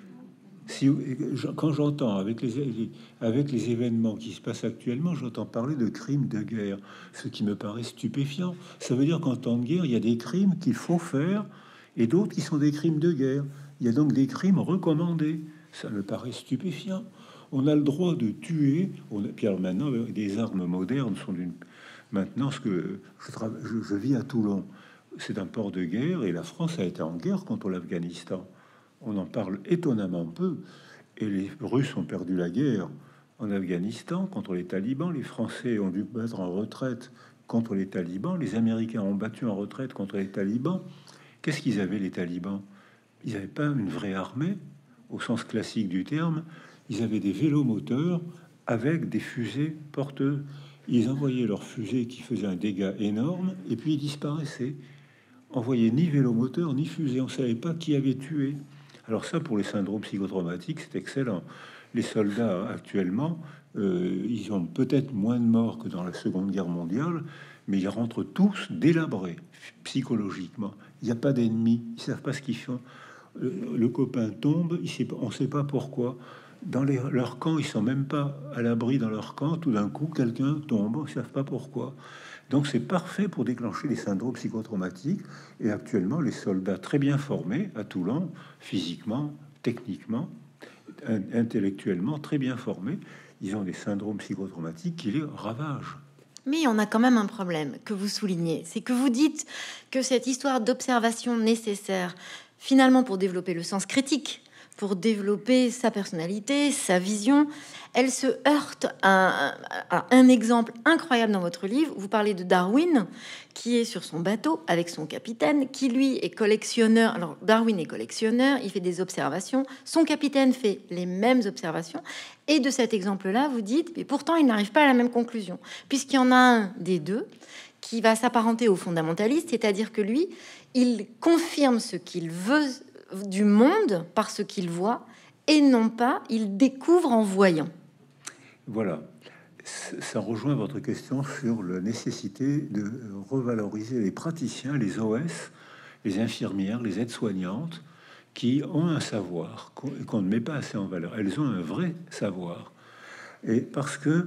Si, quand j'entends avec les, avec les événements qui se passent actuellement, j'entends parler de crimes de guerre, ce qui me paraît stupéfiant. Ça veut dire qu'en temps de guerre, il y a des crimes qu'il faut faire et d'autres qui sont des crimes de guerre. Il y a donc des crimes recommandés. Ça me paraît stupéfiant. On a le droit de tuer. On a, puis alors maintenant, des armes modernes sont d'une. Maintenant, ce que je, je, je vis à Toulon, c'est un port de guerre et la France a été en guerre contre l'Afghanistan. On en parle étonnamment peu. Et les Russes ont perdu la guerre en Afghanistan contre les talibans. Les Français ont dû mettre en retraite contre les talibans. Les Américains ont battu en retraite contre les talibans. Qu'est-ce qu'ils avaient, les talibans? Ils n'avaient pas une vraie armée, au sens classique du terme. Ils avaient des vélos moteurs avec des fusées porteuses. Ils envoyaient leurs fusées qui faisaient un dégât énorme et puis ils disparaissaient. On voyait ni vélo moteur ni fusée. On ne savait pas qui avait tué. Alors ça, pour les syndromes psychotraumatiques, c'est excellent. Les soldats, actuellement, euh, ils ont peut-être moins de morts que dans la Seconde Guerre mondiale, mais ils rentrent tous délabrés psychologiquement. Il n'y a pas d'ennemis, ils savent pas ce qu'ils font. Euh, le copain tombe, il sait pas, on ne sait pas pourquoi. Dans les, leur camp, ils sont même pas à l'abri dans leur camp. Tout d'un coup, quelqu'un tombe, ils ne savent pas pourquoi. Donc c'est parfait pour déclencher les syndromes psychotraumatiques. Et actuellement, les soldats très bien formés à Toulon, physiquement, techniquement, intellectuellement très bien formés, ils ont des syndromes psychotraumatiques qui les ravagent. Mais on a quand même un problème que vous soulignez, c'est que vous dites que cette histoire d'observation nécessaire, finalement pour développer le sens critique, pour développer sa personnalité, sa vision, elle se heurte à, à, à un exemple incroyable dans votre livre. Vous parlez de Darwin, qui est sur son bateau avec son capitaine, qui lui est collectionneur. Alors Darwin est collectionneur, il fait des observations. Son capitaine fait les mêmes observations. Et de cet exemple-là, vous dites, mais pourtant il n'arrive pas à la même conclusion, puisqu'il y en a un des deux qui va s'apparenter au fondamentaliste, c'est-à-dire que lui, il confirme ce qu'il veut du monde par ce qu'il voit et non pas il découvre en voyant. Voilà, ça rejoint votre question sur la nécessité de revaloriser les praticiens, les O S, les infirmières, les aides-soignantes qui ont un savoir qu'on ne met pas assez en valeur. Elles ont un vrai savoir. Et parce que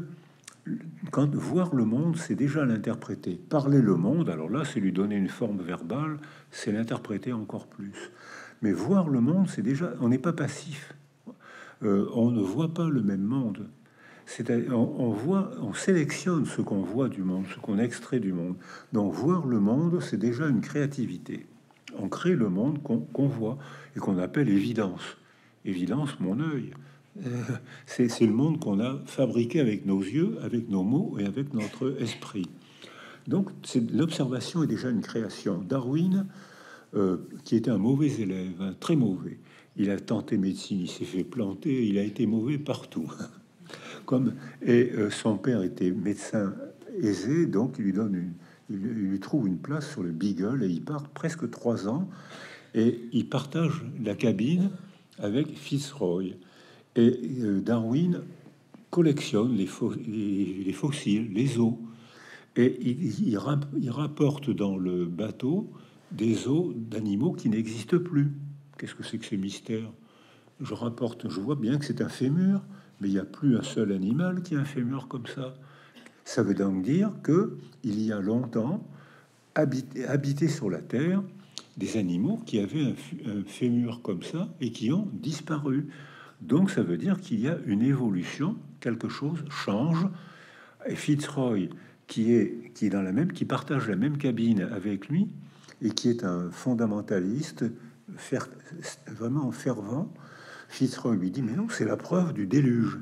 quand voir le monde, c'est déjà l'interpréter. Parler le monde, alors là, c'est lui donner une forme verbale, c'est l'interpréter encore plus. Mais voir le monde, c'est déjà... On n'est pas passif. Euh, on ne voit pas le même monde. C'est, on, on voit, on sélectionne ce qu'on voit du monde, ce qu'on extrait du monde. Donc voir le monde, c'est déjà une créativité. On crée le monde qu'on, qu'on voit et qu'on appelle évidence. Évidence, mon œil. Euh, c'est c'est le monde qu'on a fabriqué avec nos yeux, avec nos mots et avec notre esprit. Donc, c'est l'observation est déjà une création. Darwin, euh, qui était un mauvais élève, un très mauvais, il a tenté médecine, il s'est fait planter, il a été mauvais partout. Comme et euh, son père était médecin aisé, donc il lui donne une, il, il lui trouve une place sur le Beagle et il part presque trois ans et il partage la cabine avec Fitzroy. Et euh, Darwin collectionne les, fo- les, les fossiles, les os, et il, il, rap- il rapporte dans le bateau des os d'animaux qui n'existent plus. Qu'est-ce que c'est que ce mystère? Je rapporte, je vois bien que c'est un fémur, mais il n'y a plus un seul animal qui a un fémur comme ça. Ça veut donc dire que il y a longtemps habité, habité sur la Terre des animaux qui avaient un, un fémur comme ça et qui ont disparu. Donc ça veut dire qu'il y a une évolution, quelque chose change. Et Fitzroy, qui est, qui est dans la même, qui partage la même cabine avec lui et qui est un fondamentaliste fer, vraiment fervent, Fitzroy lui dit mais non, c'est la preuve du déluge.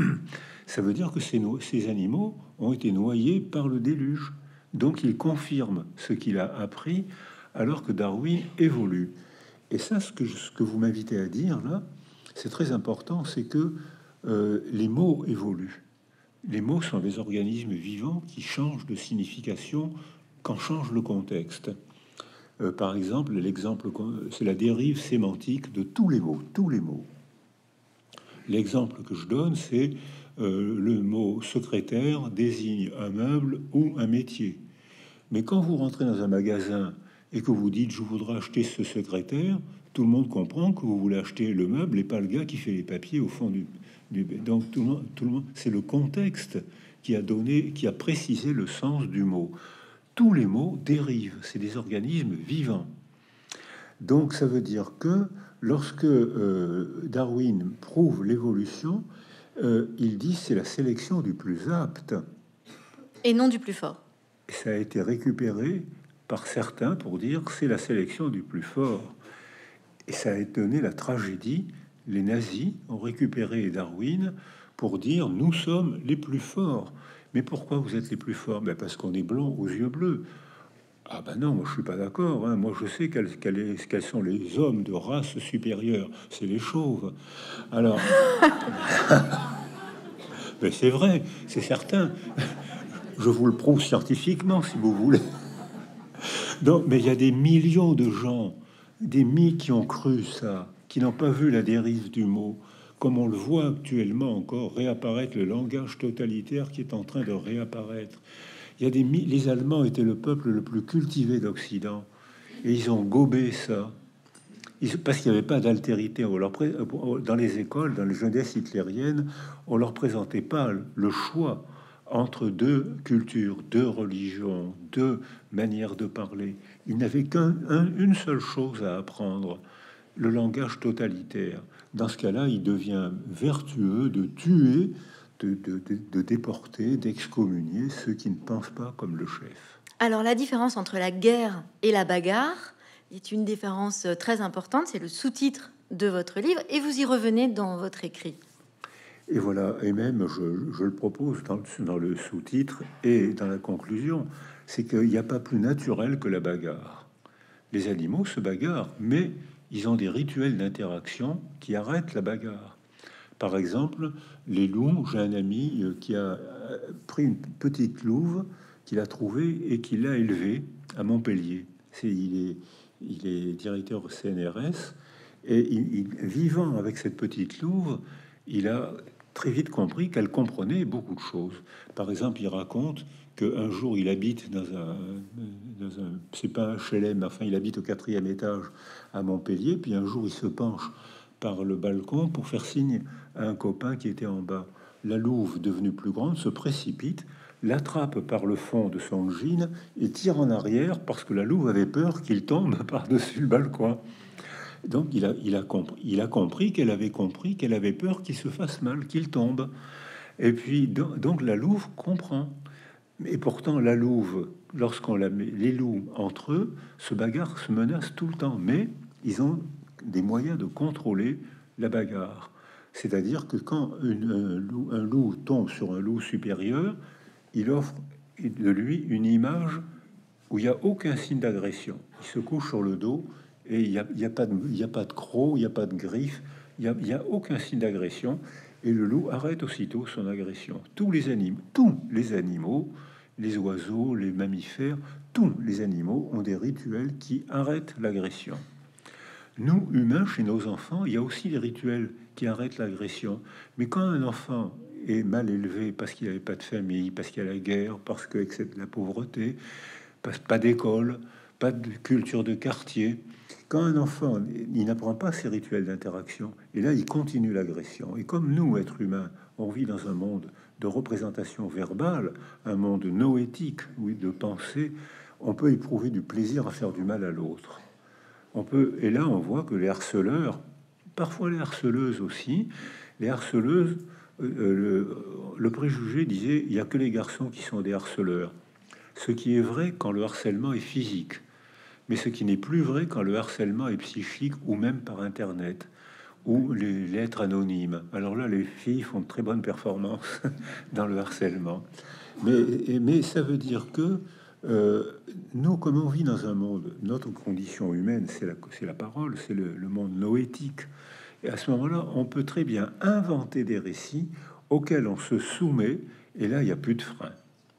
Ça veut dire que ces, no ces animaux ont été noyés par le déluge. Donc il confirme ce qu'il a appris alors que Darwin évolue. Et ça, ce que, je, ce que vous m'invitez à dire là, c'est très important, c'est que euh, les mots évoluent. Les mots sont des organismes vivants qui changent de signification quand change le contexte. Euh, par exemple, l'exemple, c'est la dérive sémantique de tous les mots, tous les mots. L'exemple que je donne, c'est euh, le mot secrétaire désigne un meuble ou un métier. Mais quand vous rentrez dans un magasin et que vous dites je voudrais acheter ce secrétaire, tout le monde comprend que vous voulez acheter le meuble et pas le gars qui fait les papiers au fond du, du... donc tout le monde, tout le monde, c'est le contexte qui a donné, qui a précisé le sens du mot. Tous les mots dérivent, c'est des organismes vivants. Donc ça veut dire que lorsque euh, Darwin prouve l'évolution, euh, il dit c'est la sélection du plus apte. Et non du plus fort. Et ça a été récupéré par certains pour dire que c'est la sélection du plus fort. Et ça a étonné la tragédie. Les nazis ont récupéré Darwin pour dire nous sommes les plus forts. Mais pourquoi vous êtes les plus forts? Ben parce qu'on est blond aux yeux bleus. Ah ben non, moi je suis pas d'accord. Hein. Moi je sais quels, quels, est, quels sont les hommes de race supérieure. C'est les chauves. Alors, ben c'est vrai, c'est certain. Je vous le prouve scientifiquement si vous voulez. Non, mais il y a des millions de gens, des milliers qui ont cru ça, qui n'ont pas vu la dérive du mot, comme on le voit actuellement encore réapparaître le langage totalitaire qui est en train de réapparaître. Il y a des les Allemands étaient le peuple le plus cultivé d'Occident et ils ont gobé ça. Ils, parce qu'il n'y avait pas d'altérité. Dans les écoles, dans les jeunesses hitlériennes, on leur présentait pas le choix entre deux cultures, deux religions, deux manières de parler. Ils n'avaient qu'une seule chose à apprendre, le langage totalitaire. Dans ce cas-là, il devient vertueux de tuer, de, de, de, de déporter, d'excommunier ceux qui ne pensent pas comme le chef. Alors la différence entre la guerre et la bagarre est une différence très importante. C'est le sous-titre de votre livre et vous y revenez dans votre écrit. Et voilà, et même je, je le propose dans, dans le sous-titre et dans la conclusion, c'est qu'il n'y a pas plus naturel que la bagarre. Les animaux se bagarrent, mais ils ont des rituels d'interaction qui arrêtent la bagarre. Par exemple, les loups, j'ai un ami qui a pris une petite louve qu'il a trouvée et qui l'a élevée à Montpellier. C'est, il, est, il est directeur au C N R S et il, il, vivant avec cette petite louve, il a très vite compris qu'elle comprenait beaucoup de choses. Par exemple, il raconte qu'un jour, il habite dans un... Dans un c'est pas un H L M, mais enfin, il habite au quatrième étage à Montpellier, puis un jour, il se penche par le balcon pour faire signe à un copain qui était en bas. La louve, devenue plus grande, se précipite, l'attrape par le fond de son jean et tire en arrière parce que la louve avait peur qu'il tombe par-dessus le balcon. Donc il a, il a compris, il a compris qu'elle avait compris qu'elle avait peur qu'il se fasse mal, qu'il tombe. Et puis donc la louve comprend. Et pourtant la louve, lorsqu'on la met, les loups entre eux se bagarrent, se menacent tout le temps, mais ils ont des moyens de contrôler la bagarre. C'est-à-dire que quand une, un, loup, un loup tombe sur un loup supérieur, il offre de lui une image où il n'y a aucun signe d'agression. Il se couche sur le dos et il n'y a, il y a, pas de, il y a pas de croc, il n'y a pas de griffes, il n'y a, il y a aucun signe d'agression. Et le loup arrête aussitôt son agression. Tous les animaux, tous les animaux, les oiseaux, les mammifères, tous les animaux ont des rituels qui arrêtent l'agression. Nous, humains, chez nos enfants, il y a aussi des rituels qui arrêtent l'agression. Mais quand un enfant est mal élevé parce qu'il n'avait pas de famille, parce qu'il y a la guerre, parce que c'est la pauvreté, parce pas d'école, pas de culture de quartier, quand un enfant, il n'apprend pas ces rituels d'interaction, et là, il continue l'agression. Et comme nous, êtres humains, on vit dans un monde de représentation verbale, un monde noétique, oui, de pensée, on peut éprouver du plaisir à faire du mal à l'autre. On peut, et là, on voit que les harceleurs, parfois les harceleuses aussi, les harceleuses, euh, le, le préjugé disait, il n'y a que les garçons qui sont des harceleurs. Ce qui est vrai quand le harcèlement est physique, mais ce qui n'est plus vrai quand le harcèlement est psychique ou même par Internet ou les lettres anonymes. Alors là, les filles font de très bonnes performances dans le harcèlement. Mais, mais ça veut dire que euh, nous, comme on vit dans un monde, notre condition humaine, c'est la, c'est la parole, c'est le, le monde noétique. Et à ce moment-là, on peut très bien inventer des récits auxquels on se soumet, et là, il n'y a plus de frein.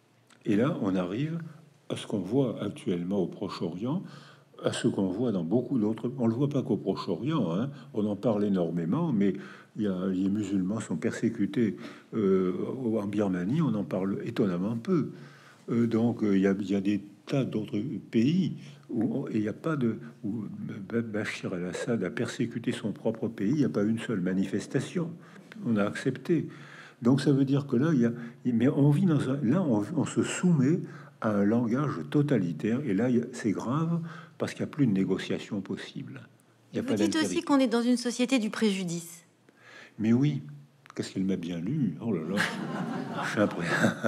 Et là, on arrive à ce qu'on voit actuellement au Proche-Orient, à ce qu'on voit dans beaucoup d'autres... On le voit pas qu'au Proche-Orient, hein, on en parle énormément, mais il y a, les musulmans sont persécutés euh, en Birmanie, on en parle étonnamment peu. Euh, donc, euh, il, y a, il y a des tas d'autres pays où il n'y a pas de... où Bachir el-Assad a persécuté son propre pays, il n'y a pas une seule manifestation. On a accepté. Donc ça veut dire que là, il y a, mais on vit dans un, là, on, on se soumet à un langage totalitaire, et là, c'est grave parce qu'il n'y a plus de négociation possible. Il y a Vous pas dites aussi qu'on est dans une société du préjudice. Mais oui, qu'est-ce qu'elle m'a bien lu. Oh là là, je suis, impré...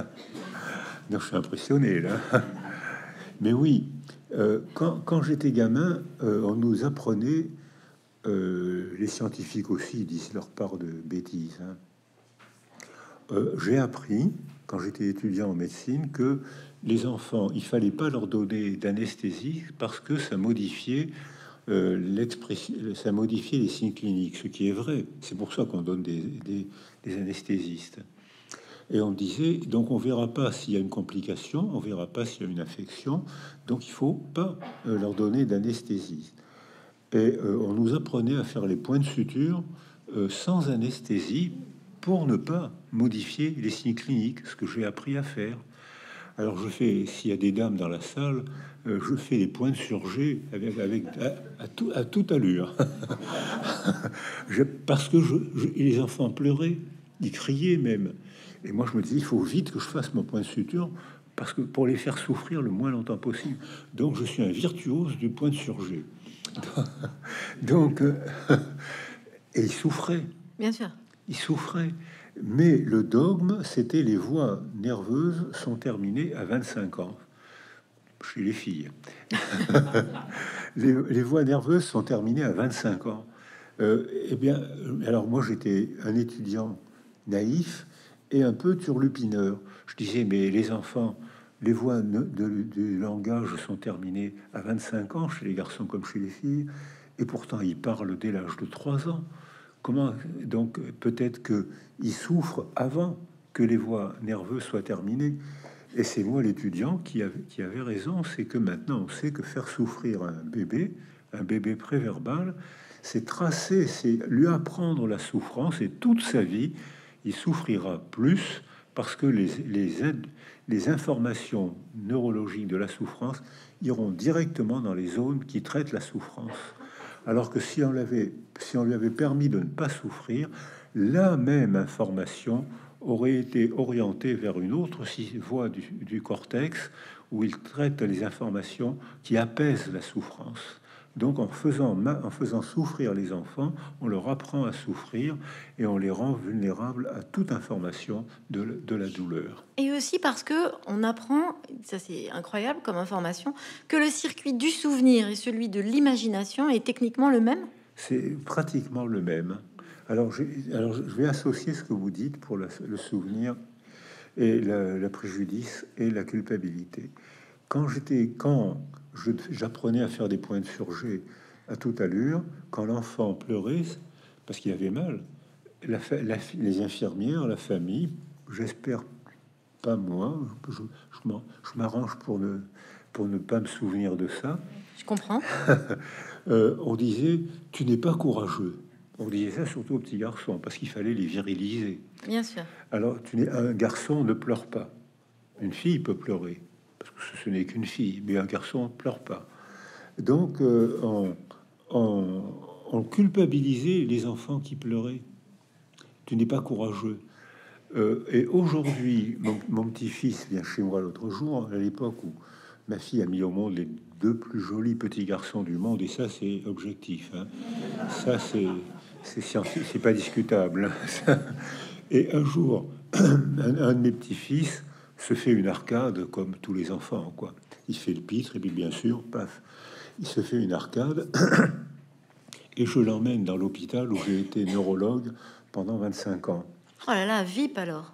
non, je suis impressionné là. Mais oui, euh, quand, quand j'étais gamin, euh, on nous apprenait, euh, les scientifiques aussi disent leur part de bêtises, hein. Euh, j'ai appris, quand j'étais étudiant en médecine, que les enfants, il fallait pas leur donner d'anesthésie parce que ça modifiait euh, l'expression, ça modifiait les signes cliniques, ce qui est vrai. C'est pour ça qu'on donne des, des, des anesthésistes. Et on disait, donc on verra pas s'il y a une complication, on verra pas s'il y a une infection, donc il faut pas euh, leur donner d'anesthésie. Et euh, on nous apprenait à faire les points de suture euh, sans anesthésie, pour ne pas modifier les signes cliniques, ce que j'ai appris à faire. Alors je fais, s'il y a des dames dans la salle, euh, je fais les points de surgé avec, avec à, à, tout, à toute allure. je, parce que je, je, les enfants pleuraient, ils criaient même. Et moi je me disais, il faut vite que je fasse mon point de suture, parce que pour les faire souffrir le moins longtemps possible. Donc je suis un virtuose du point de surgé. Donc, euh, et ils souffraient. Bien sûr. Il souffrait, mais le dogme, c'était les voies nerveuses sont terminées à vingt-cinq ans chez les filles. les, les voies nerveuses sont terminées à vingt-cinq ans. Euh, eh bien, alors moi j'étais un étudiant naïf et un peu turlupineur. Je disais, mais les enfants, les voies de, de, du langage sont terminées à vingt-cinq ans chez les garçons comme chez les filles, et pourtant ils parlent dès l'âge de trois ans. Comment donc peut-être que il souffre avant que les voies nerveuses soient terminées. Et c'est moi l'étudiant qui avait, qui avait raison, c'est que maintenant on sait que faire souffrir un bébé, un bébé préverbal, c'est tracer, c'est lui apprendre la souffrance, et toute sa vie il souffrira plus parce que les, les, les informations neurologiques de la souffrance iront directement dans les zones qui traitent la souffrance. Alors que si on l'avait, si on lui avait permis de ne pas souffrir, la même information aurait été orientée vers une autre voie du, du cortex où il traite les informations qui apaisent la souffrance. Donc en faisant, en faisant souffrir les enfants, on leur apprend à souffrir et on les rend vulnérables à toute information de, de la douleur. Et aussi parce que on apprend, ça c'est incroyable comme information, que le circuit du souvenir et celui de l'imagination est techniquement le même. C'est pratiquement le même. Alors, alors, je vais associer ce que vous dites pour la, le souvenir et le, le préjudice et la culpabilité. Quand j'étais, quand j'apprenais à faire des points de surjet à toute allure, quand l'enfant pleurait parce qu'il avait mal, la, la, les infirmières, la famille, j'espère pas moi, je, je m'arrange pour ne, pour ne pas me souvenir de ça. Je comprends. euh, on disait, tu n'es pas courageux. On disait ça surtout aux petits garçons, parce qu'il fallait les viriliser. Bien sûr. Alors, tu n'es, un garçon ne pleure pas. Une fille peut pleurer, parce que ce n'est qu'une fille, mais un garçon ne pleure pas. Donc, euh, on, on, on culpabilisait les enfants qui pleuraient. Tu n'es pas courageux. Euh, et aujourd'hui, mon, mon petit-fils vient chez moi l'autre jour, à l'époque où ma fille a mis au monde les deux plus jolis petits garçons du monde, et ça, c'est objectif. Hein. Ça, c'est c'est scientifique, c'est pas discutable. Hein. Et un jour, un, un de mes petits-fils se fait une arcade comme tous les enfants, quoi. Il fait le pitre, et puis bien sûr, paf, il se fait une arcade. Et je l'emmène dans l'hôpital où j'ai été neurologue pendant vingt-cinq ans. Oh là là, V I P alors.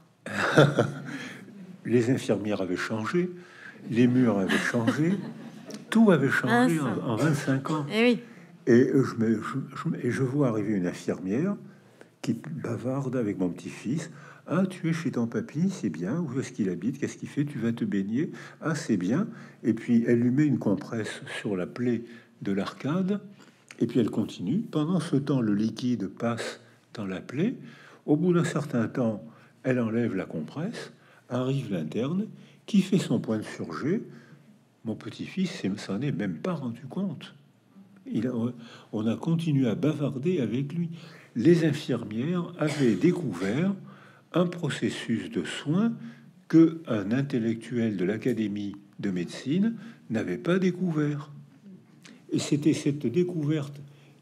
Les infirmières avaient changé, les murs avaient changé, tout avait changé en, en vingt-cinq ans. Et oui. Et je, me, je, je, et je vois arriver une infirmière qui bavarde avec mon petit-fils. Ah, tu es chez ton papy, c'est bien. Où est-ce qu'il habite? Qu'est-ce qu'il fait? Tu vas te baigner? Ah, c'est bien. Et puis elle lui met une compresse sur la plaie de l'arcade. Et puis elle continue. Pendant ce temps, le liquide passe dans la plaie. Au bout d'un certain temps, elle enlève la compresse. Arrive l'interne qui fait son point de surjet. Mon petit-fils s'en est même pas rendu compte. Il a, on a continué à bavarder avec lui. Les infirmières avaient découvert un processus de soins que un intellectuel de l'Académie de médecine n'avait pas découvert. Et c'était cette découverte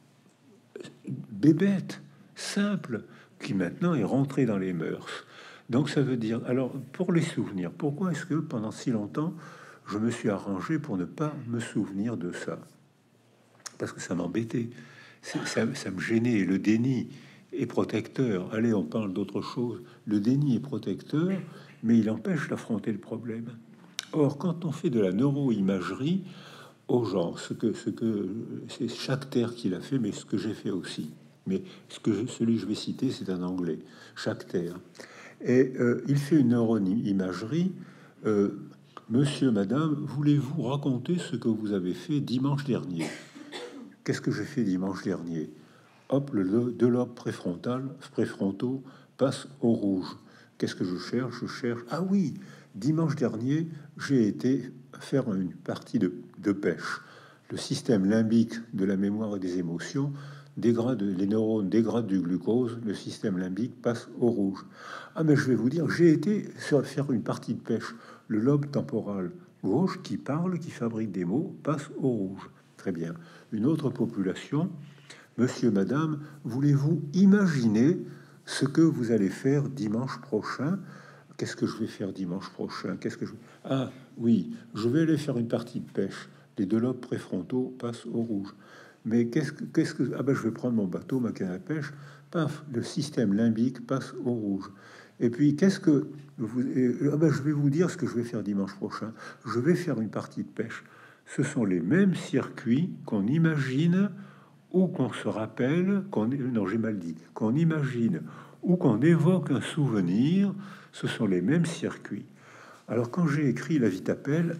bébête, simple, qui maintenant est rentrée dans les mœurs. Donc ça veut dire, alors pour les souvenirs, pourquoi est-ce que pendant si longtemps je me suis arrangé pour ne pas me souvenir de ça? Parce que ça m'embêtait, ça, ça me gênait. Le déni est protecteur. Allez, on parle d'autre chose. Le déni est protecteur, mais il empêche d'affronter le problème. Or, quand on fait de la neuroimagerie aux gens, ce que ce que c'est Schachter qui l'a fait, mais ce que j'ai fait aussi. Mais ce que je, celui que je vais citer, c'est un anglais, Schachter. Et euh, il fait une neuroimagerie. Euh, Monsieur, madame, voulez-vous raconter ce que vous avez fait dimanche dernier? Qu'est-ce que j'ai fait dimanche dernier? Hop, le deux lobes préfrontal, préfrontaux passe au rouge. Qu'est-ce que je cherche? Je cherche. Ah oui, dimanche dernier, j'ai été faire une partie de, de pêche. Le système limbique de la mémoire et des émotions dégrade, les neurones dégradent du glucose, le système limbique passe au rouge. Ah, mais je vais vous dire, j'ai été faire une partie de pêche. Le lobe temporal gauche qui parle, qui fabrique des mots, passe au rouge. Très bien. Une autre population, monsieur, madame, voulez-vous imaginer ce que vous allez faire dimanche prochain? Qu'est-ce que je vais faire dimanche prochain? Qu'est-ce que je... Ah oui, je vais aller faire une partie de pêche. Les deux lobes préfrontaux passent au rouge. Mais qu'est-ce que, qu'est-ce que... Ah ben, je vais prendre mon bateau, ma canne à pêche. Paf, le système limbique passe au rouge. Et puis, qu'est-ce que... Vous... Ah ben, je vais vous dire ce que je vais faire dimanche prochain. Je vais faire une partie de pêche. Ce sont les mêmes circuits qu'on imagine ou qu'on se rappelle, qu'on... non, j'ai mal dit, qu'on imagine ou qu'on évoque un souvenir, ce sont les mêmes circuits. Alors, quand j'ai écrit La vie t'appelle,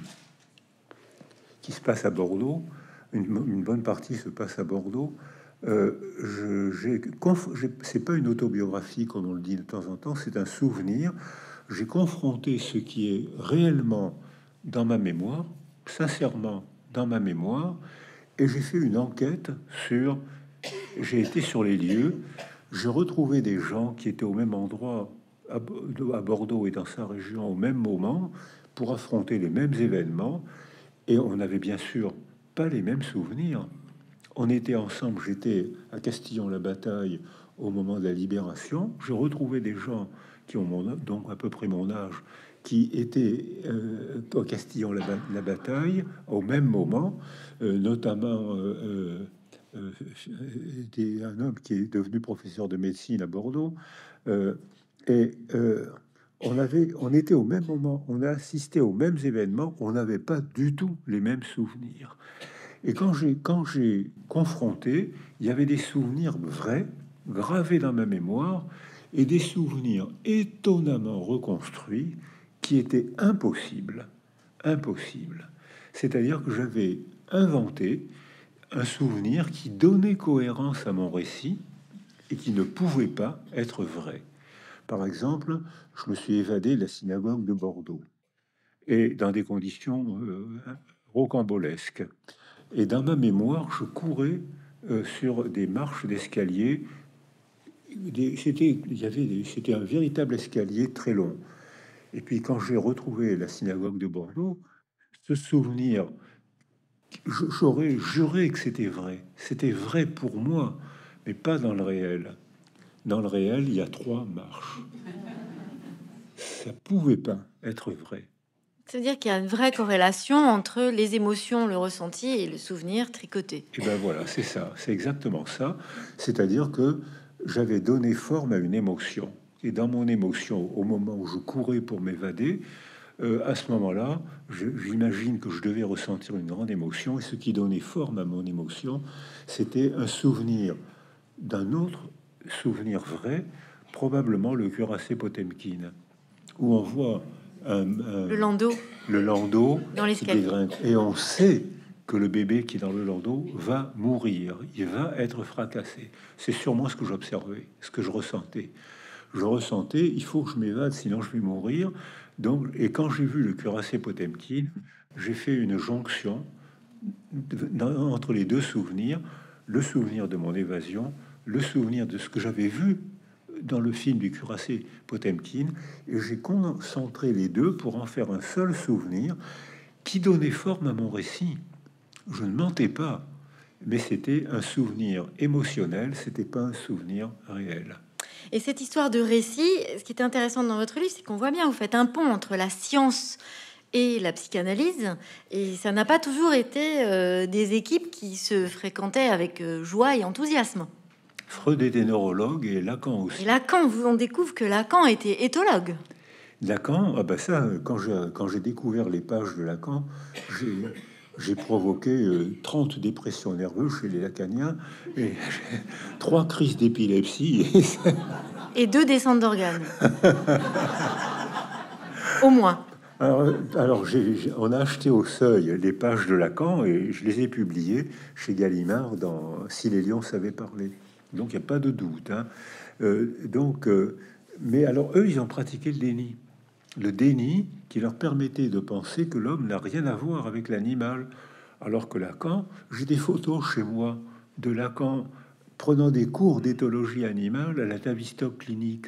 qui se passe à Bordeaux, une, une bonne partie se passe à Bordeaux, euh, je, j'ai, j'ai, c'est pas une autobiographie, comme on le dit de temps en temps, c'est un souvenir. J'ai confronté ce qui est réellement dans ma mémoire, sincèrement dans ma mémoire, et j'ai fait une enquête sur... J'ai été sur les lieux, j'ai retrouvé des gens qui étaient au même endroit à Bordeaux et dans sa région au même moment pour affronter les mêmes événements, et on n'avait bien sûr pas les mêmes souvenirs. On était ensemble, j'étais à Castillon-la-Bataille au moment de la libération, j'ai retrouvé des gens qui ont mon, donc à peu près mon âge, qui étaient euh, au Castillon-la-Bataille au même moment, euh, notamment euh, euh, était un homme qui est devenu professeur de médecine à Bordeaux. Euh, et euh, on avait, on était au même moment, on a assisté aux mêmes événements, on n'avait pas du tout les mêmes souvenirs. Et quand j'ai quand j'ai confronté, il y avait des souvenirs vrais, gravés dans ma mémoire, et des souvenirs étonnamment reconstruits qui étaient impossibles, impossibles. C'est-à-dire que j'avais inventé un souvenir qui donnait cohérence à mon récit et qui ne pouvait pas être vrai. Par exemple, je me suis évadé de la synagogue de Bordeaux et dans des conditions euh, rocambolesques. Et dans ma mémoire, je courais euh, sur des marches d'escalier. Des- C'était, il y avait, des- c'était un véritable escalier très long. Et puis quand j'ai retrouvé la synagogue de Bordeaux, ce souvenir, je- j'aurais juré que c'était vrai. C'était vrai pour moi, mais pas dans le réel. Dans le réel, il y a trois marches. Ça pouvait pas être vrai. C'est-à-dire qu'il y a une vraie corrélation entre les émotions, le ressenti et le souvenir tricoté. Et ben voilà, c'est ça, c'est exactement ça. C'est-à-dire que j'avais donné forme à une émotion. Et dans mon émotion, au moment où je courais pour m'évader, euh, à ce moment-là, je- j'imagine que je devais ressentir une grande émotion. Et ce qui donnait forme à mon émotion, c'était un souvenir d'un autre souvenir vrai, probablement le cuirassé Potemkin, où on voit un, un- Le landau le landau dans qui l'escalier. dégringue et on sait que le bébé qui est dans le landau va mourir, il va être fracassé. C'est sûrement ce que j'observais, ce que je ressentais. Je ressentais, il faut que je m'évade, sinon je vais mourir. Donc, et quand j'ai vu le cuirassé Potemkin, j'ai fait une jonction dans- entre les deux souvenirs, le souvenir de mon évasion, le souvenir de ce que j'avais vu dans le film du cuirassé Potemkin, et j'ai concentré les deux pour en faire un seul souvenir qui donnait forme à mon récit. Je ne mentais pas, mais c'était un souvenir émotionnel, c'était pas un souvenir réel. Et cette histoire de récit, ce qui est intéressant dans votre livre, c'est qu'on voit bien, vous faites un pont entre la science et la psychanalyse, et ça n'a pas toujours été euh, des équipes qui se fréquentaient avec euh, joie et enthousiasme. Freud était neurologue et Lacan Et aussi. Lacan, vous on découvre que Lacan était éthologue. Lacan, ah bah ça, quand j'ai quand j'ai découvert les pages de Lacan, j'ai j'ai provoqué euh, trente dépressions nerveuses chez les lacaniens et trois crises d'épilepsie. Et ça- Et deux descentes d'organes. Au moins. alors, alors j'ai, j'ai- on a acheté au Seuil les pages de Lacan et je les ai publiées chez Gallimard dans Si les lions savaient parler. Donc il n'y a pas de doute, hein. Euh, donc, euh, mais alors eux, ils ont pratiqué le déni. Le déni qui leur permettait de penser que l'homme n'a rien à voir avec l'animal. Alors que Lacan, j'ai des photos chez moi de Lacan prenant des cours d'éthologie animale à la Tavistock Clinique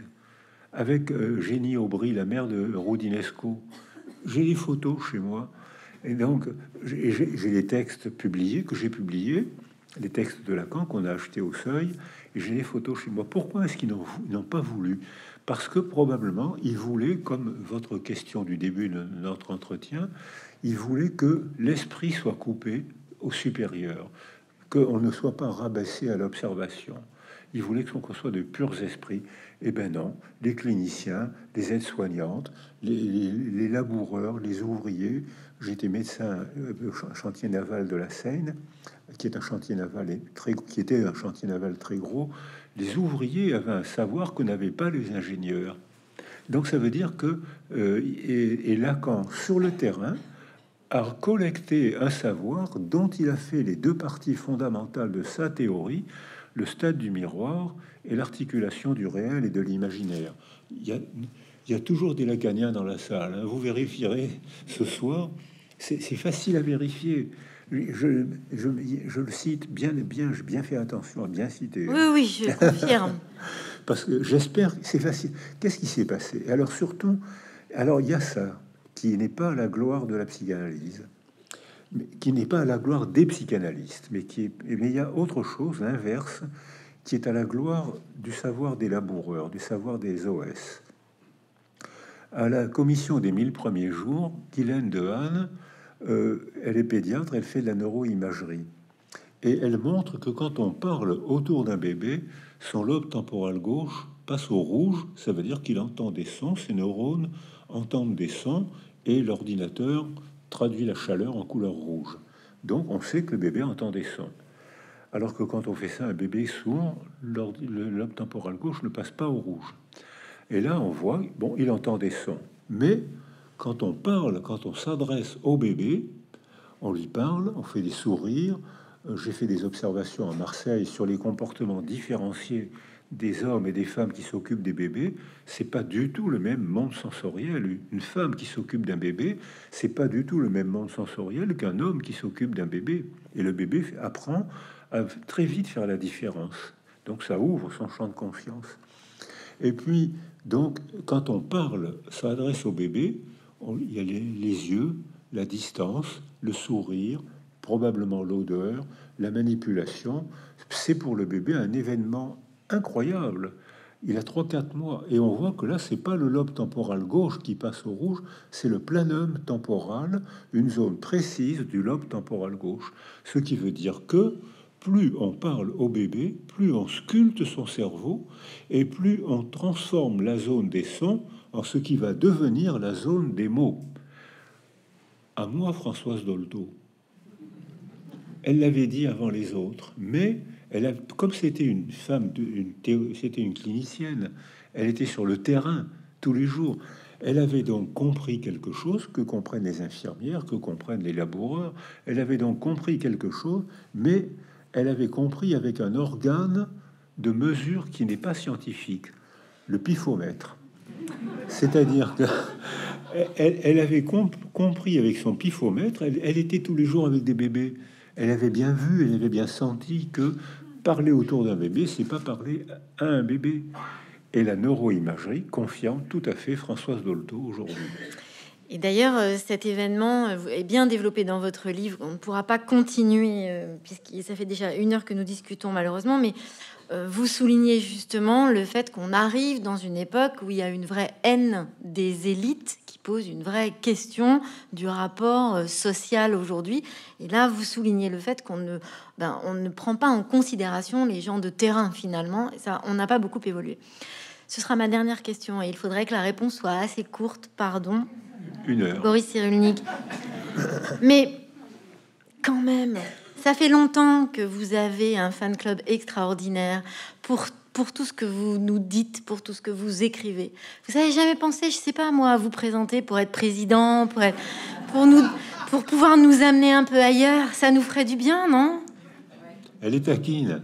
avec euh, Génie Aubry, la mère de Roudinesco. J'ai des photos chez moi. Et donc, j'ai j'ai- j'ai des textes publiés, que j'ai publiés, les textes de Lacan qu'on a achetés au Seuil, et j'ai des photos chez moi. Pourquoi est-ce qu'ils n'ont n'ont pas voulu? Parce que probablement, ils voulaient, comme votre question du début de notre entretien, ils voulaient que l'esprit soit coupé au supérieur, qu'on ne soit pas rabaissé à l'observation. Ils voulaient qu'on soit de purs esprits. Eh ben non, les cliniciens, les aides-soignantes, les, les- les laboureurs, les ouvriers. J'étais médecin euh, au ch- chantier naval de la Seine, qui est un chantier naval et très, qui était un chantier naval très gros. Les ouvriers avaient un savoir que n'avaient pas les ingénieurs. Donc ça veut dire que euh, et, et Lacan sur le terrain a collecté un savoir dont il a fait les deux parties fondamentales de sa théorie, le stade du miroir et l'articulation du réel et de l'imaginaire. Il y a, il y a toujours des lacaniens dans la salle, hein. Vous vérifierez ce soir. C'est c'est facile à vérifier. Je, je, je le cite bien et bien, j'ai bien fait attention à bien citer, Oui, hein. oui, je confirme. Parce que j'espère que c'est facile. Qu'est-ce qui s'est passé? Alors surtout, alors il y a ça qui n'est pas la gloire de la psychanalyse, mais qui n'est pas à la gloire des psychanalystes, mais qui est, mais il y a autre chose, l'inverse, qui est à la gloire du savoir des laboureurs, du savoir des O S. À la commission des mille premiers jours, Guylaine Dehaene, euh, elle est pédiatre, elle fait de la neuroimagerie. Et elle montre que quand on parle autour d'un bébé, son lobe temporal gauche passe au rouge. Ça veut dire qu'il entend des sons, ses neurones entendent des sons, et l'ordinateur traduit la chaleur en couleur rouge. Donc on sait que le bébé entend des sons. Alors que quand on fait ça à un bébé sourd, le lobe temporal gauche ne passe pas au rouge. Et là, on voit, bon, il entend des sons. Mais quand on parle, quand on s'adresse au bébé, on lui parle, on fait des sourires. J'ai fait des observations à Marseille sur les comportements différenciés des hommes et des femmes qui s'occupent des bébés. C'est pas du tout le même monde sensoriel. Une femme qui s'occupe d'un bébé, c'est pas du tout le même monde sensoriel qu'un homme qui s'occupe d'un bébé. Et le bébé apprend à très vite faire la différence. Donc ça ouvre son champ de confiance. Et puis, donc, quand on parle, ça adresse au bébé, on, il y a les, les yeux, la distance, le sourire, probablement l'odeur, la manipulation. C'est pour le bébé un événement incroyable. Il a trois quatre mois et on voit que là, c'est pas le lobe temporal gauche qui passe au rouge, c'est le planum temporal, une zone précise du lobe temporal gauche. Ce qui veut dire que plus on parle au bébé, plus on sculpte son cerveau et plus on transforme la zone des sons en ce qui va devenir la zone des mots. À moi, Françoise Dolto, elle l'avait dit avant les autres, mais elle a, comme c'était une femme, de, une théo, c'était une clinicienne, elle était sur le terrain tous les jours. Elle avait donc compris quelque chose que comprennent les infirmières, que comprennent les laboureurs. Elle avait donc compris quelque chose, mais elle avait compris avec un organe de mesure qui n'est pas scientifique, le pifomètre. C'est-à-dire que elle, elle avait comp compris avec son pifomètre, elle, elle était tous les jours avec des bébés. Elle avait bien vu, elle avait bien senti que parler autour d'un bébé, c'est pas parler à un bébé. Et la neuroimagerie confirme tout à fait Françoise Dolto aujourd'hui. Et d'ailleurs, cet événement est bien développé dans votre livre. On ne pourra pas continuer, puisque ça fait déjà une heure que nous discutons malheureusement, mais vous soulignez justement le fait qu'on arrive dans une époque où il y a une vraie haine des élites qui pose une vraie question du rapport social aujourd'hui. Et là, vous soulignez le fait qu'on ne, ben, on ne prend pas en considération les gens de terrain finalement. Et ça, on n'a pas beaucoup évolué. Ce sera ma dernière question et il faudrait que la réponse soit assez courte. Pardon. Une heure. Boris Cyrulnik. Mais quand même, ça fait longtemps que vous avez un fan club extraordinaire pour, pour tout ce que vous nous dites, pour tout ce que vous écrivez. Vous avez jamais pensé, je sais pas moi, à vous présenter pour être président, pour, être, pour, nous, pour pouvoir nous amener un peu ailleurs? Ça nous ferait du bien, non? Elle est taquine.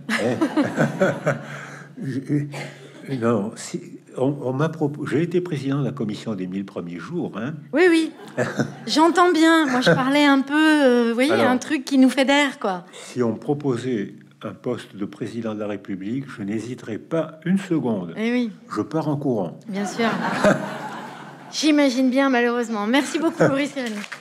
Non, si... On, on m'a proposé. J'ai été président de la commission des mille premiers jours. Hein. Oui, oui. J'entends bien. Moi, je parlais un peu, euh, vous voyez, Alors, un truc qui nous fédère, quoi. Si on me proposait un poste de président de la République, je n'hésiterais pas une seconde. Eh oui. Je pars en courant. Bien sûr. J'imagine bien, malheureusement. Merci beaucoup, Boris Cyrulnik.